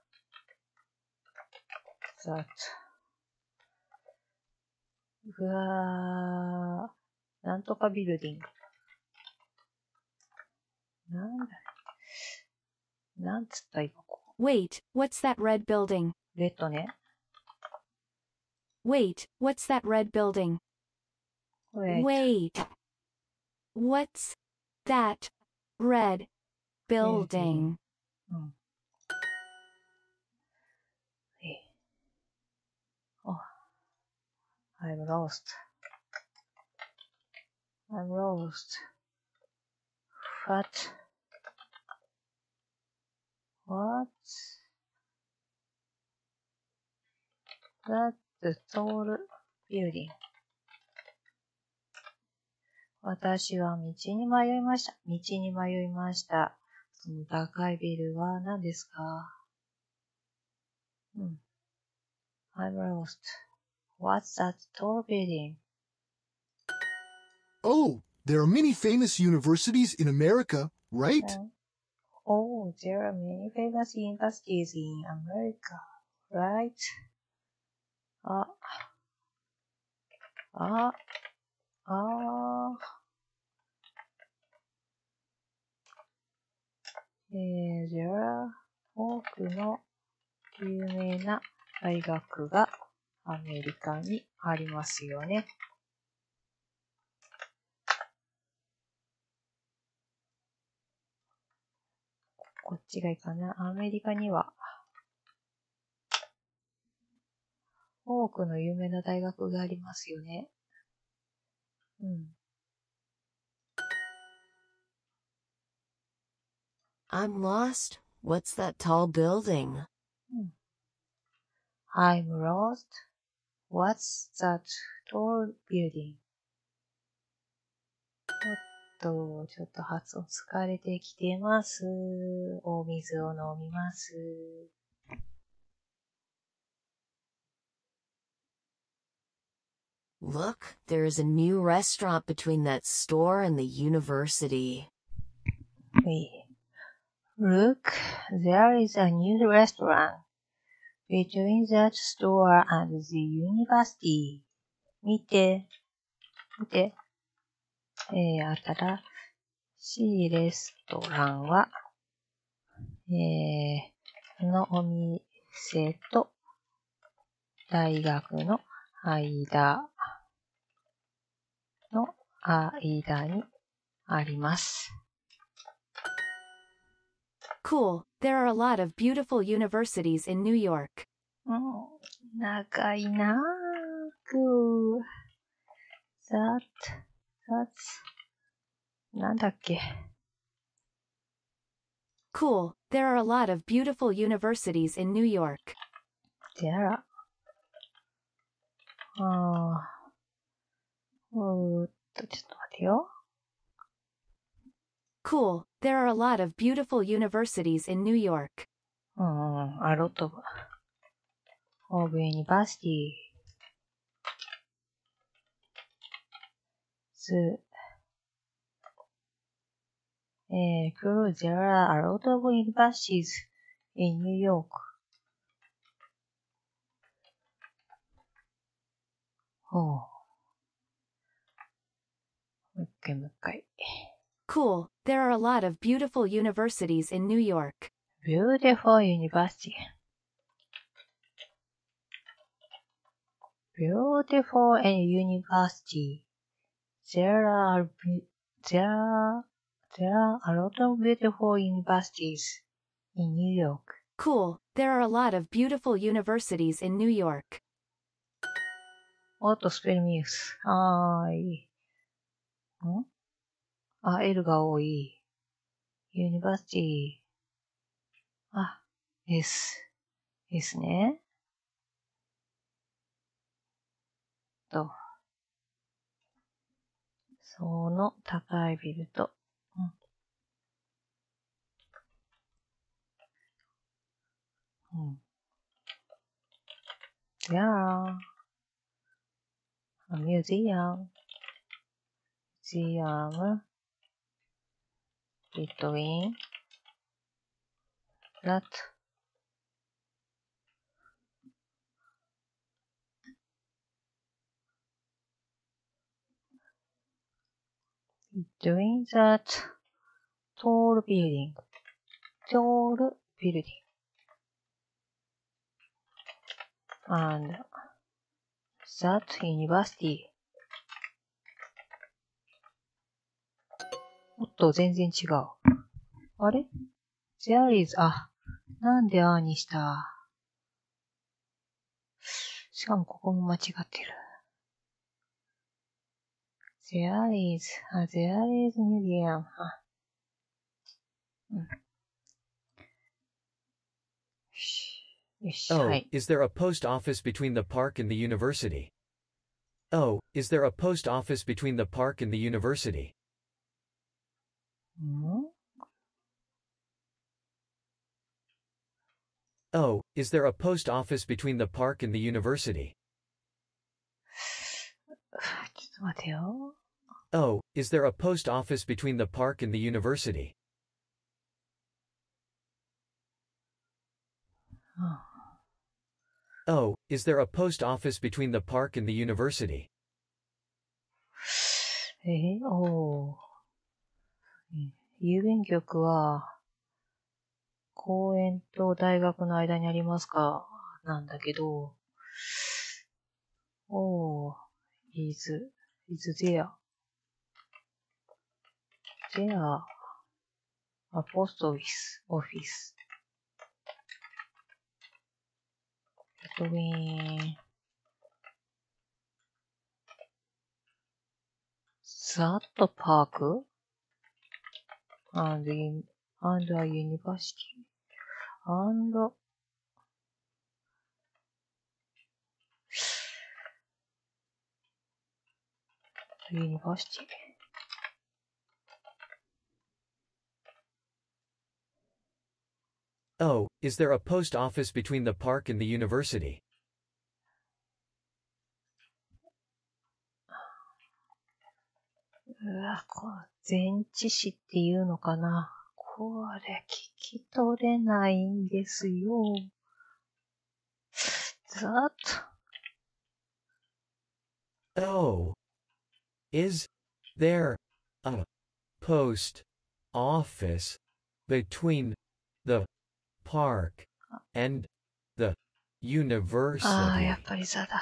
S1: That. なんとかビルディング。なんつった今ここ。
S6: Wait, what's that red building?
S1: レッドね。
S6: Wait, what's that red building? Wait. What's that red building?
S1: Oh, I'm lost. What's that tall building? 私は道に迷いました。その高いビルは何ですか？I'm lost. What's that tall building?
S3: Oh, there are many famous universities in America, right?
S1: Oh, there are many famous universities in America, right? じゃあ、多くの有名な大学がアメリカにありますよね。こっちがいいかな。アメリカには多くの有名な大学がありますよね。
S8: I'm lost. What's that tall building?
S1: I'm lost. What's that tall building? ちょっと発音疲れてきてます。お水を飲みます。
S8: Look, there is a new restaurant between that store and the university.
S1: Look, there is a new restaurant between that store and the university. 見て、 見て。新しいレストランは、のお店と大学の間にあります。
S6: Cool. There are a lot of beautiful universities in New York.
S1: 長いなぁ。Cool. That's, なんだっけ。
S6: Cool. There are a lot of beautiful universities in New York.
S1: There are. ちょっと待ってよ。
S6: Cool. There are a lot of beautiful universities in New York.
S1: A lot of universities. Cool. There are a lot of universities in New York. もう一回。
S6: Cool. There are a lot of beautiful universities in New York.
S1: Beautiful university. Beautiful and university. There are a lot of beautiful universities in New York.
S6: Cool. There are a lot of beautiful universities in New York.
S1: What spell mix? L が多い。University. S ね。その高いビルと、There are a museum between that tall building and that university. おっと、全然違う。あれ ?There is, なんでにした。しかもここも間違ってる。There is museum.
S2: Oh, is there a post office between the park and the university? Oh, is there a post office between the park and the university? Oh, is there a post office between the park and the university?
S1: ちょっと待てよ。
S2: Oh, is there a post office between the park and the university? Oh, is there a post office between the park and the university?
S1: 郵便局は公園と大学の間にありますかなんだけど、is there a post office between that park and a university and university.
S2: Oh, is there a post office between the park and the university?
S1: 前置詞っていうのかな。これ聞き取れないんですよ。
S2: Oh, Is there a post office between the park and the
S1: ああ、
S2: university?
S1: やっぱりザだ。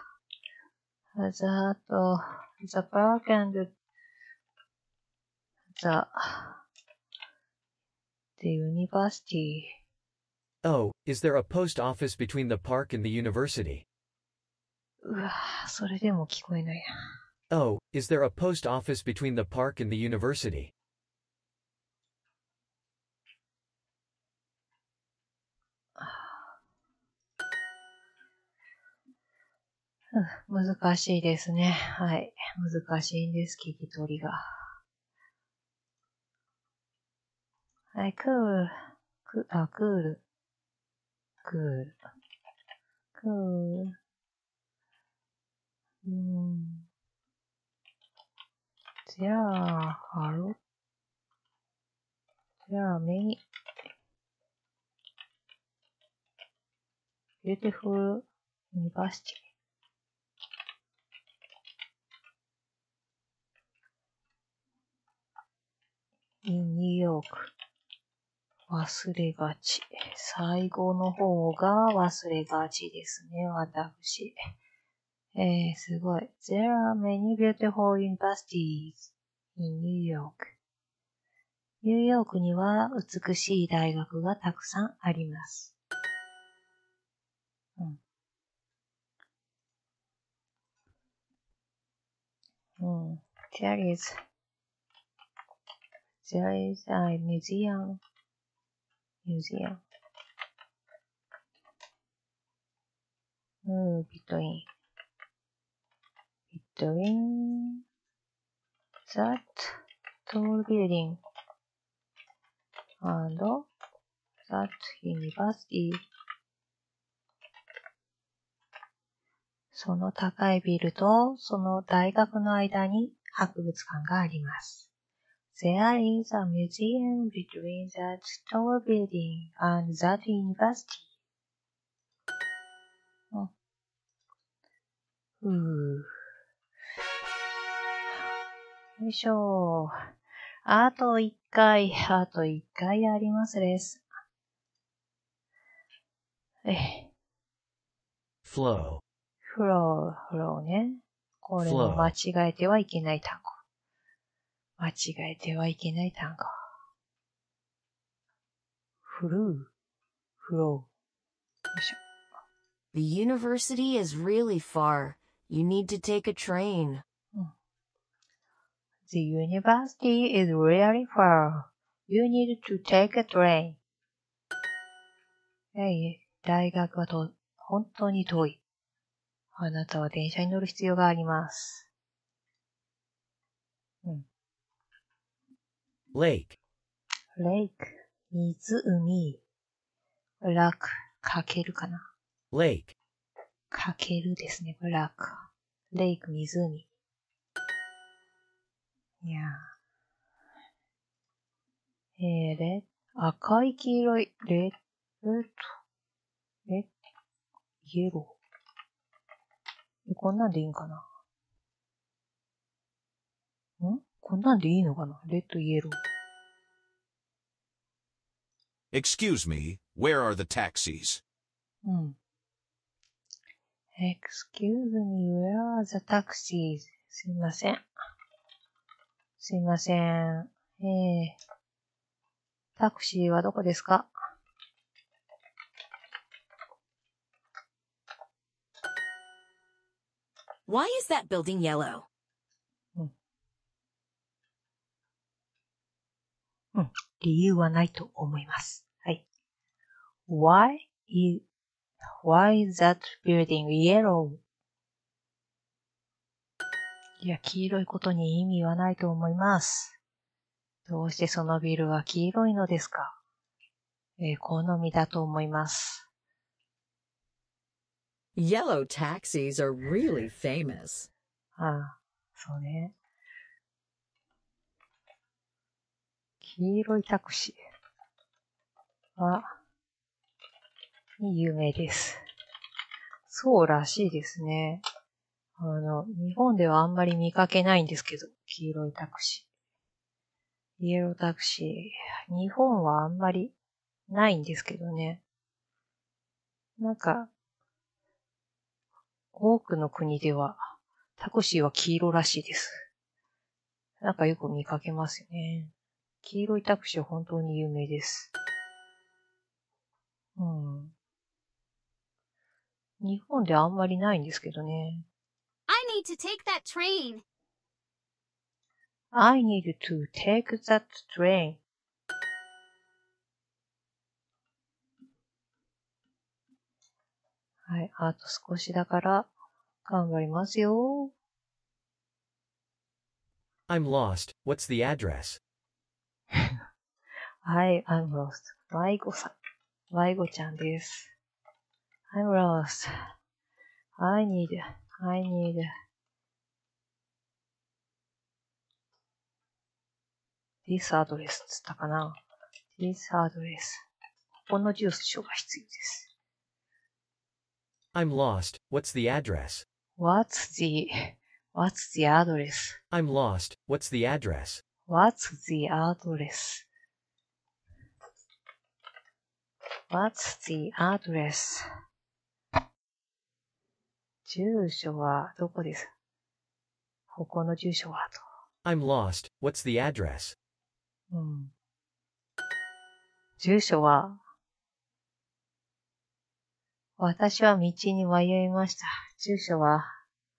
S1: ザと、the park and the university.
S2: Oh, is there a post office between the park and the university?
S1: うわぁ、それでも聞こえないな。
S2: Oh, is there a post office between the park and the university?
S1: 難しいですね。はい。難しいんです、聞き取りが。はい、クール。クール。クール。クール。There are many beautiful university. In New York. 忘れがち。最後の方が忘れがちですね、私。すごい。There are many beautiful universities in New York. ニューヨークには美しい大学がたくさんあります。There is a museum. Between that tall building and that university. その高いビルとその大学の間に博物館があります。There is a museum between that tall building and that university. よいしょ。あと一回ありますです。
S2: Flow.
S1: フローね。これも間違えてはいけない単語。間違えてはいけない単語。フロー。よいしょ。
S8: The university is really far. You need to take a train.
S1: The university is really far. You need to take a train. 大学は本当に遠い。あなたは電車に乗る必要があります。
S2: Lake.
S1: 湖。ラク。かけるかな。
S2: Lake.
S1: かけるですね。ラク。レイク、湖。いや赤い黄色い、イエロー。こんなんでいいんかな？こんなんでいいのかな？レッド、イエロー。
S12: Excuse me, where are the taxis?
S1: Excuse me, where are the taxis? すいません。タクシーはどこですか？
S13: Why is that building yellow?
S1: 理由はないと思います。はい。Why is that building yellow? いや、黄色いことに意味はないと思います。どうしてそのビルは黄色いのですか？好みだと思います。
S9: Yellow taxis are really famous.
S1: そうね。黄色いタクシーは有名です。そうらしいですね。 日本ではあんまり見かけないんですけど、黄色いタクシー。イエロータクシー。日本はあんまりないんですけどね。なんか、多くの国ではタクシーは黄色らしいです。なんかよく見かけますよね。黄色いタクシーは本当に有名です。うん。日本であんまりないんですけどね。
S7: I need to take that train.
S1: I need to take that train. はい、あと少しだから頑張りますよ。
S2: I'm lost. What's the address?
S1: I'm lost. 迷子さん。迷子ちゃんです。I'm lost. I need this address つったかな ?this address. ここの住所が必要です。
S2: I'm lost. What's the address?
S1: What's the address?
S2: I'm lost. What's the address?
S1: What's the address? What's the address? 住所はどこですここの住所はと。
S2: I'm lost. What's the address?
S1: うん。住所は、私は道に迷いました。住所は、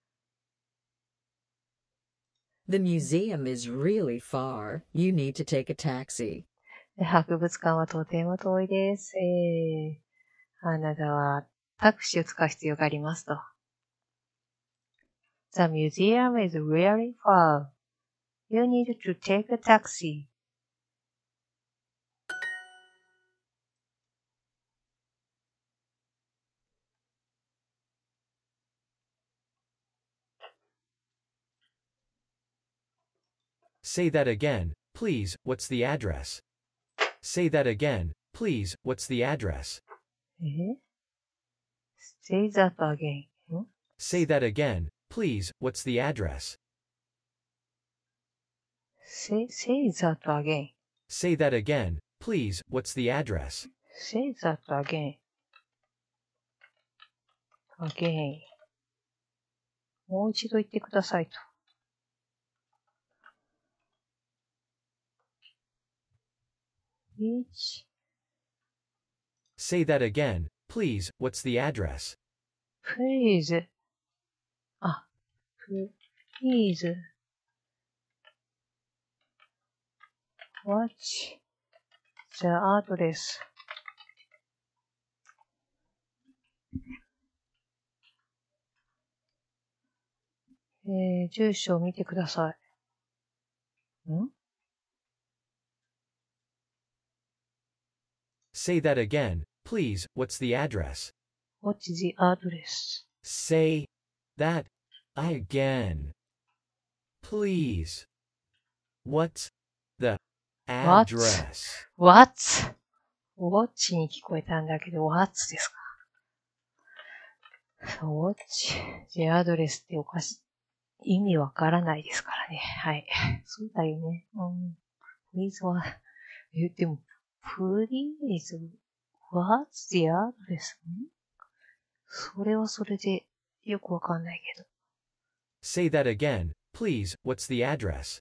S9: The museum is really far. You need to take a taxi.
S1: 博物館はとても遠いです。あなたはタクシーを使う必要がありますと。The museum is really far. You need to take a taxi.
S2: Say that again, please. What's the address? Say that again, please. What's the address?
S1: Say that again.
S2: Say that again, please. What's the address?
S1: Say that again.
S2: Say that again, please. What's the address?
S1: Say that again. Again. もう一度言ってくださいと。
S2: Say that again, please. What's the address?
S1: Please. あ、please. What's the address? 住所を見てください。
S2: Say that again, please. What's the address?
S1: What's the address?
S2: Say that again, please. What's the address?
S1: What's? Watch に聞こえたんだけど、What's ですか ?Watch the address っておかしい。意味わからないですからね。はい。そうだよね。Please は、でも、Please, what's the address? それはそれでよくわかんないけど。
S2: Say that again, please. What's the address?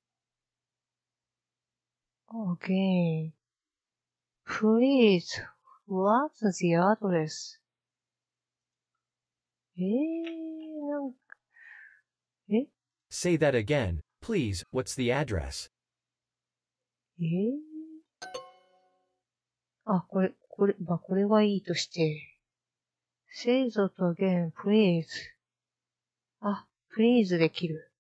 S1: Again. Please, what's the address? なんか、
S2: Say that again, please. What's the address?
S1: あ、これはいいとして。Say that again, please. あ、please で切る。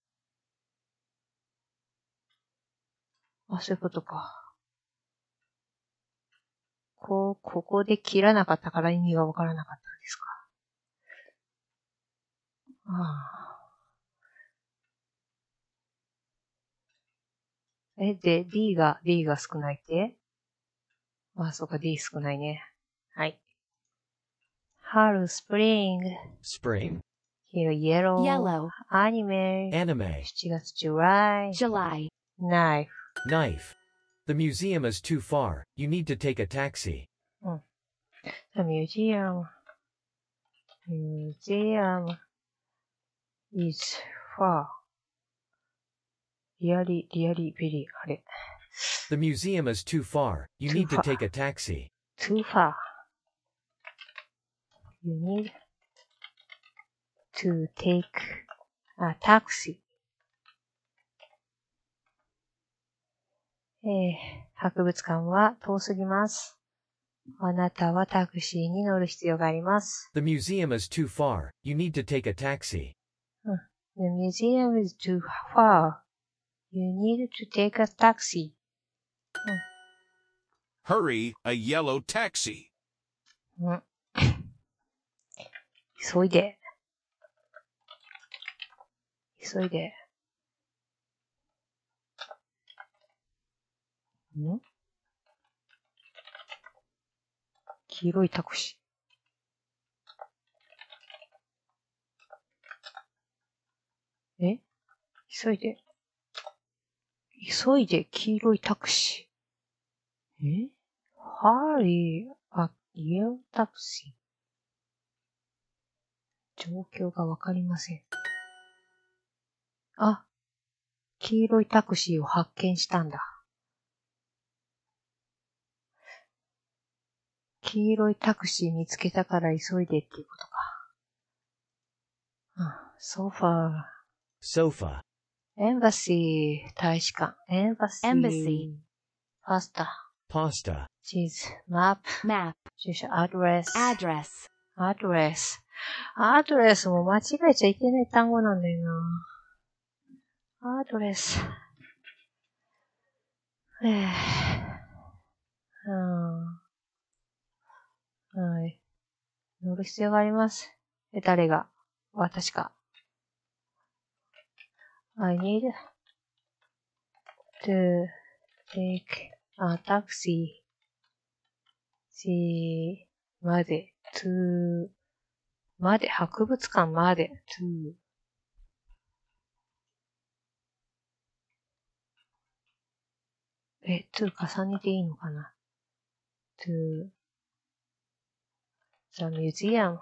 S1: あ、そういうことか。ここで切らなかったから意味がわからなかったんですか。で、D が少ないってそうか、D 少ないね。はい。春、スプリング。
S2: Spring.
S1: 黄色い yellow.
S6: Yellow.
S1: Anime.
S2: Anime.
S1: 7月 July.
S6: July.
S1: Knife.
S2: Knife. The museum is too far. You need to take a taxi.
S1: The museum. Museum is far. Really, very, あれ。
S2: The museum is too far. You
S1: Too
S2: need to
S1: far.
S2: take a taxi.
S1: Too far. You need to take a taxi. 博物館は遠すぎます。あなたはタクシーに乗る必要があります。
S2: The museum is too far. You need to take a taxi.
S1: The museum is too far. You need to take a taxi.
S12: Hurry, a yellow taxi.
S1: 急いで。急いで。黄色いタクシー。急いで。急いで黄色いタクシー。Hurry, a yellow taxi. 状況がわかりません。あ、黄色いタクシーを発見したんだ。黄色いタクシー見つけたから急いでっていうことか。ソファー。
S2: Sofa.
S1: Embassy 大使館。Embassy パスタ。
S2: Pasta.
S1: チーズ。マップ。住所。アドレス。アドレスも間違えちゃいけない単語なんだよな。アドレス。はい。乗る必要があります。誰が？私か。I need to take a taxi. まで。to まで。博物館まで。to to 重ねていいのかな ?to the museum.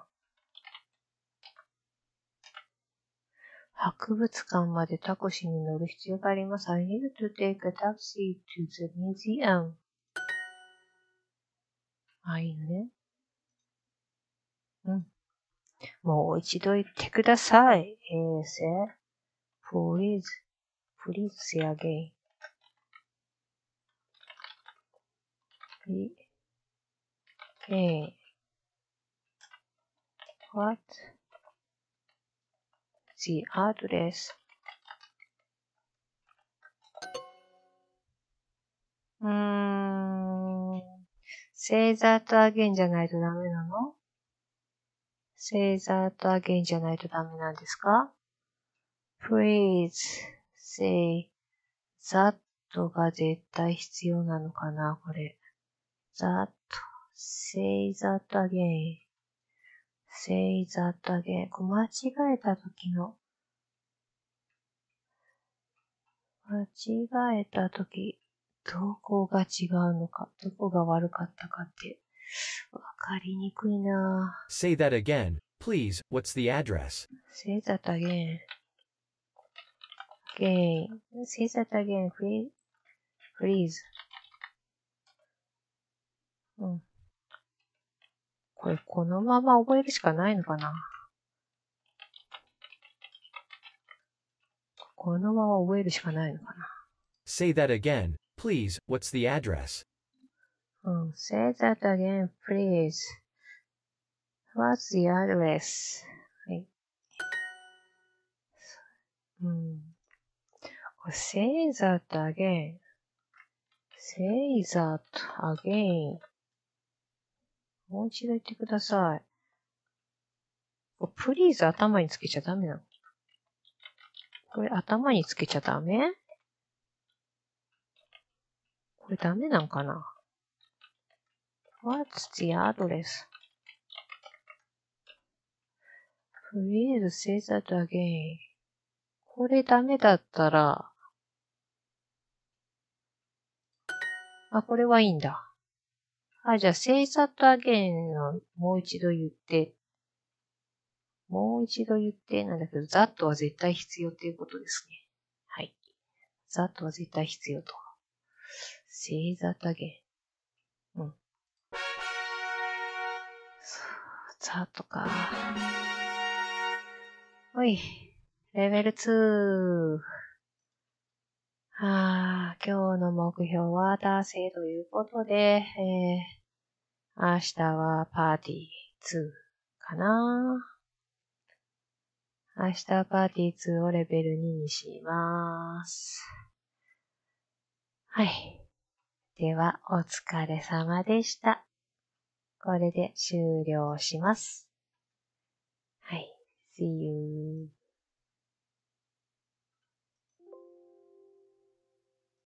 S1: 博物館までタクシーに乗る必要があります。I need to take a taxi to the museum. いいのね。もう一度言ってください。please say again. What? The address. Say that again じゃないとダメなの？ Say that again じゃないとダメなんですか？ Please say that が絶対必要なのかなこれ。that, say that again. Say that again. 間違えた時のどこが違うのか、どこが悪かったかって、わかりにくいなぁ。
S2: Say that again, please. What's the address?
S1: Say that again. Say that again, please. これ、このまま覚えるしかないのかな。このまま覚えるしかないのかな。
S2: Say that again, please. What's the address?
S1: Say that again, please. What's the address? はい。Say that again. Say that again. もう一度言ってください。please 頭につけちゃダメなの？これ頭につけちゃダメ？これダメなんかな？ What's the address? とりあえずsay that again。これダメだったら、これはいいんだ。じゃあsay that again のもう一度言って、なんだけど、that は絶対必要っていうことですね。はい。that は絶対必要と。say that again。うん。that か。おい。レベル2。今日の目標は達成ということで、明日はパーティー2かな。明日パーティー2をレベル2にします。はい。では、お疲れ様でした。これで終了します。はい。See you.